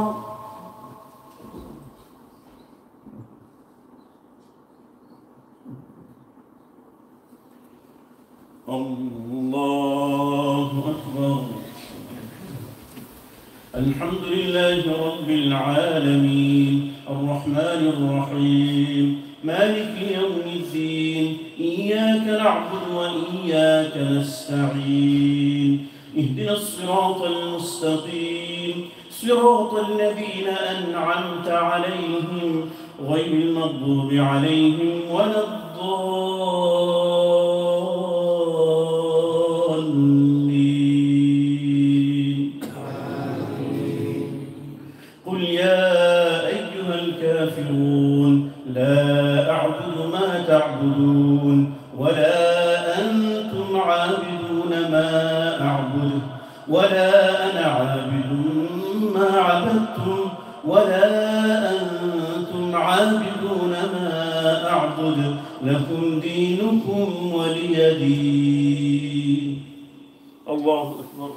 الله أكبر. الحمد لله رب العالمين الرحمن الرحيم مالك يوم الدين إياك نعبد وإياك نستعين اهدنا الصراط المستقيم صراط الذين أنعمت عليهم غير المغضوب عليهم ولا الضالين. قل يا أيها الكافرون لا أعبد ما تعبدون ولا أنتم عابدون ما أعبد ولا أنا عابد ما عبدتم ولا أنتم عابدون ما أعبد لكم دينكم ولي دين. الله أكبر.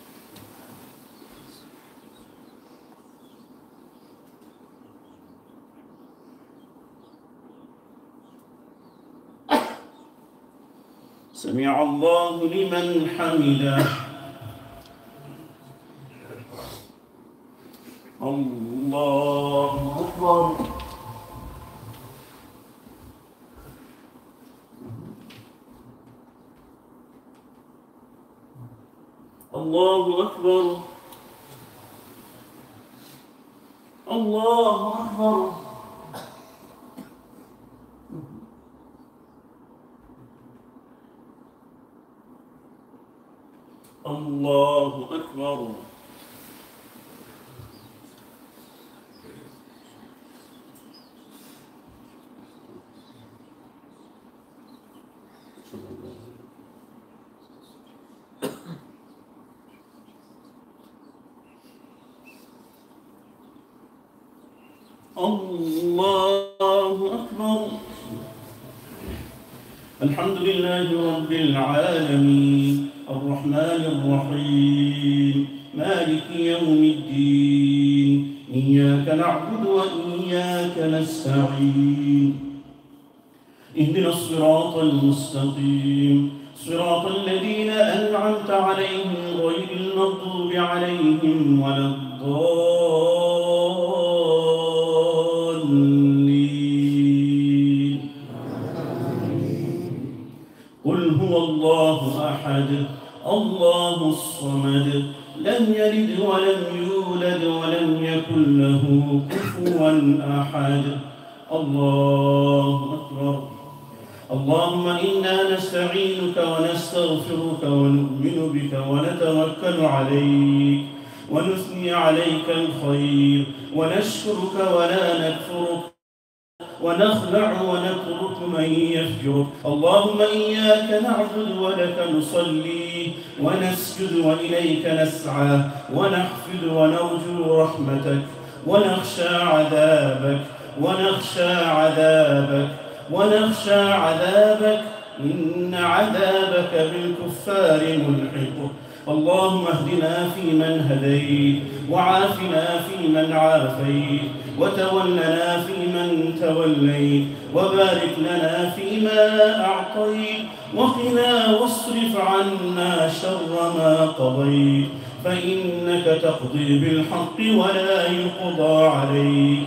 سمع الله لمن حمده. الله أكبر. الله أكبر. الله أكبر. الله أكبر. الله أكبر. الحمد لله رب العالمين الرحمن الرحيم مالك يوم الدين إياك نعبد وإياك نستعين اهدنا الصراط المستقيم صراط الذين أنعمت عليهم غير المغضوب عليهم ولا الضالين. قل هو الله أحد الله الصمد لم يلد ولم يولد ولم يكن له كفوا أحد. الله أكبر. اللهم إنا نستعينك ونستغفرك ونؤمن بك ونتوكل عليك ونثني عليك الخير ونشكرك ولا نكفرك ونخلع ونترك من يفجرك. اللهم إياك نعبد ولك نصلي ونسجد وإليك نسعى ونحفد ونرجو رحمتك ونخشى عذابك ونخشى عذابك ونخشى عذابك إن عذابك بالكفار ملحق. اللهم اهدنا فيمن هديت وعافنا فيمن عافيت وتولنا فيمن توليت وبارك لنا فيما أعطيت وقنا واصرف عنا شر ما قضيت فإنك تقضي بالحق ولا يقضى عليك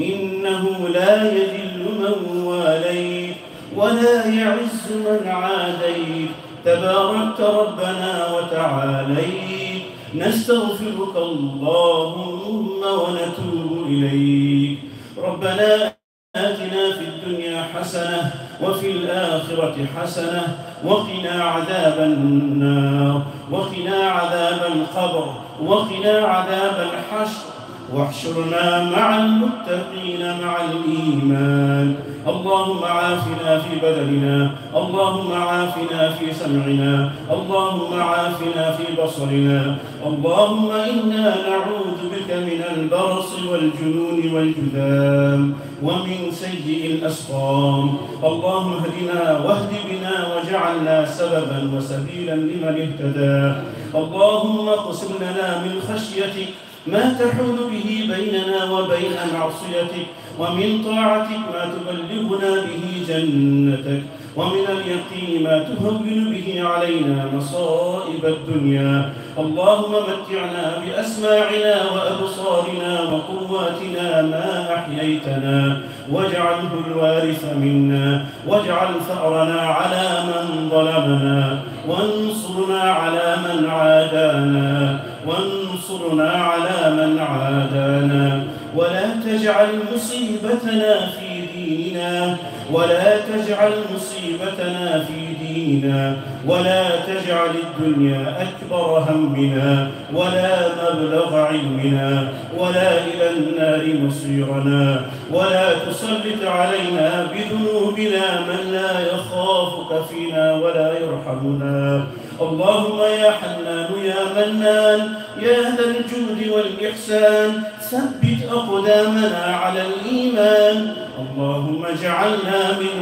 إنه لا يذل من واليت ولا يعز من عاديت تباركت ربنا وتعاليت. نستغفرك اللهم ونتوب إليك. ربنا آتنا في الدنيا حسنة وفي الآخرة حسنة وقنا عذاب النار وقنا عذاب القبر وقنا عذاب الحشر واحشرنا مع المتقين مع الإيمان. اللهم عافنا في بدننا اللهم عافنا في سمعنا اللهم عافنا في بصرنا. اللهم إنا نعوذ بك من البرص والجنون والجذام ومن سيء الأسقام. اللهم اهدنا واهد بنا واجعلنا سببا وسبيلا لمن اهتدى. اللهم اقسم لنا من خشيتك ما تحول به بيننا وبين معصيتك ومن طاعتك ما تبلغنا به جنتك ومن اليقين ما تهون به علينا مصائب الدنيا. اللهم متعنا بأسماعنا وأبصارنا وقواتنا ما أحييتنا واجعله الوارث منا واجعل ثأرنا على من ظلمنا وانصرنا على من عادانا وانصرنا على من عادانا ولا تجعل مصيبتنا في ديننا ولا تجعل مصيبتنا في ديننا ولا تجعل الدنيا أكبر همنا ولا مبلغ علمنا ولا إلى النار مصيرنا ولا تسلط علينا بذنوبنا من لا يخافك فينا ولا يرحمنا. اللهم يا حنان يا منان يا ذا الجود والإحسان ثبت أقدامنا على الإيمان. اللهم اجعلنا من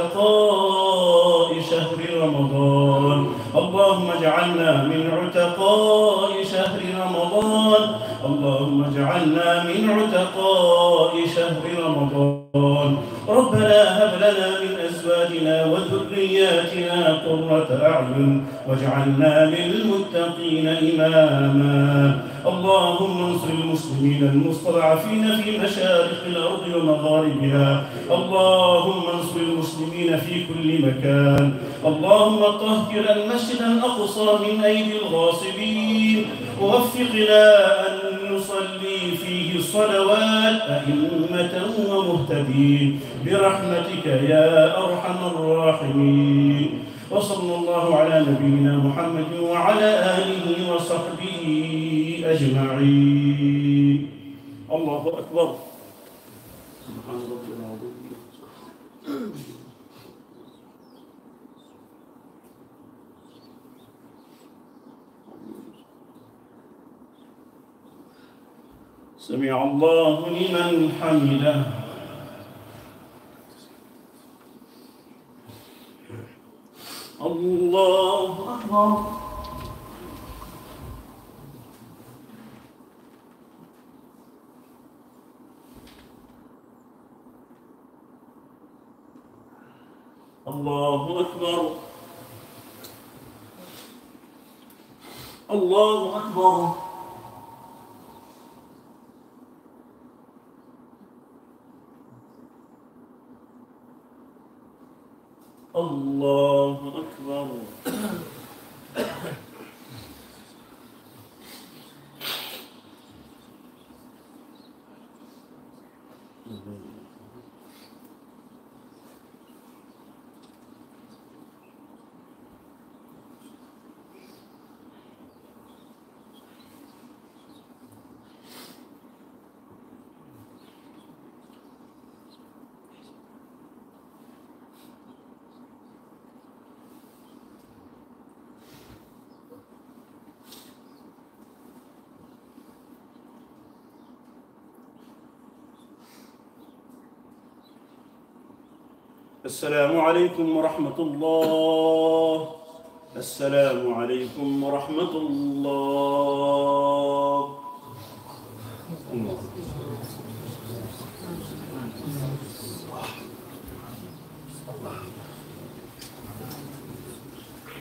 عتقاء شهر رمضان اللهم اجعلنا من عتقاء شهر رمضان اللهم اجعلنا من عتقاء شهر رمضان. ربنا هب لنا من أزواجنا وذرياتنا قرة أعين واجعلنا للمتقين إماما. اللهم انصر المسلمين المستضعفين في مشارق الأرض ومغاربها. اللهم انصر المسلمين في كل مكان. اللهم طهر المسجد الأقصى من أيدي الغاصبين ووفقنا أن نصلي فيه الصلوات أئمة ومهتدين برحمتك يا أرحم الراحمين. وصلى الله على نبينا محمد وعلى آله وصحبه أجمعين. الله أكبر. سبحان ربي العظيم. سمع الله لمن حمده. الله أكبر. الله أكبر. الله أكبر. الله أكبر. السلام عليكم ورحمة الله. السلام عليكم ورحمة الله. الله.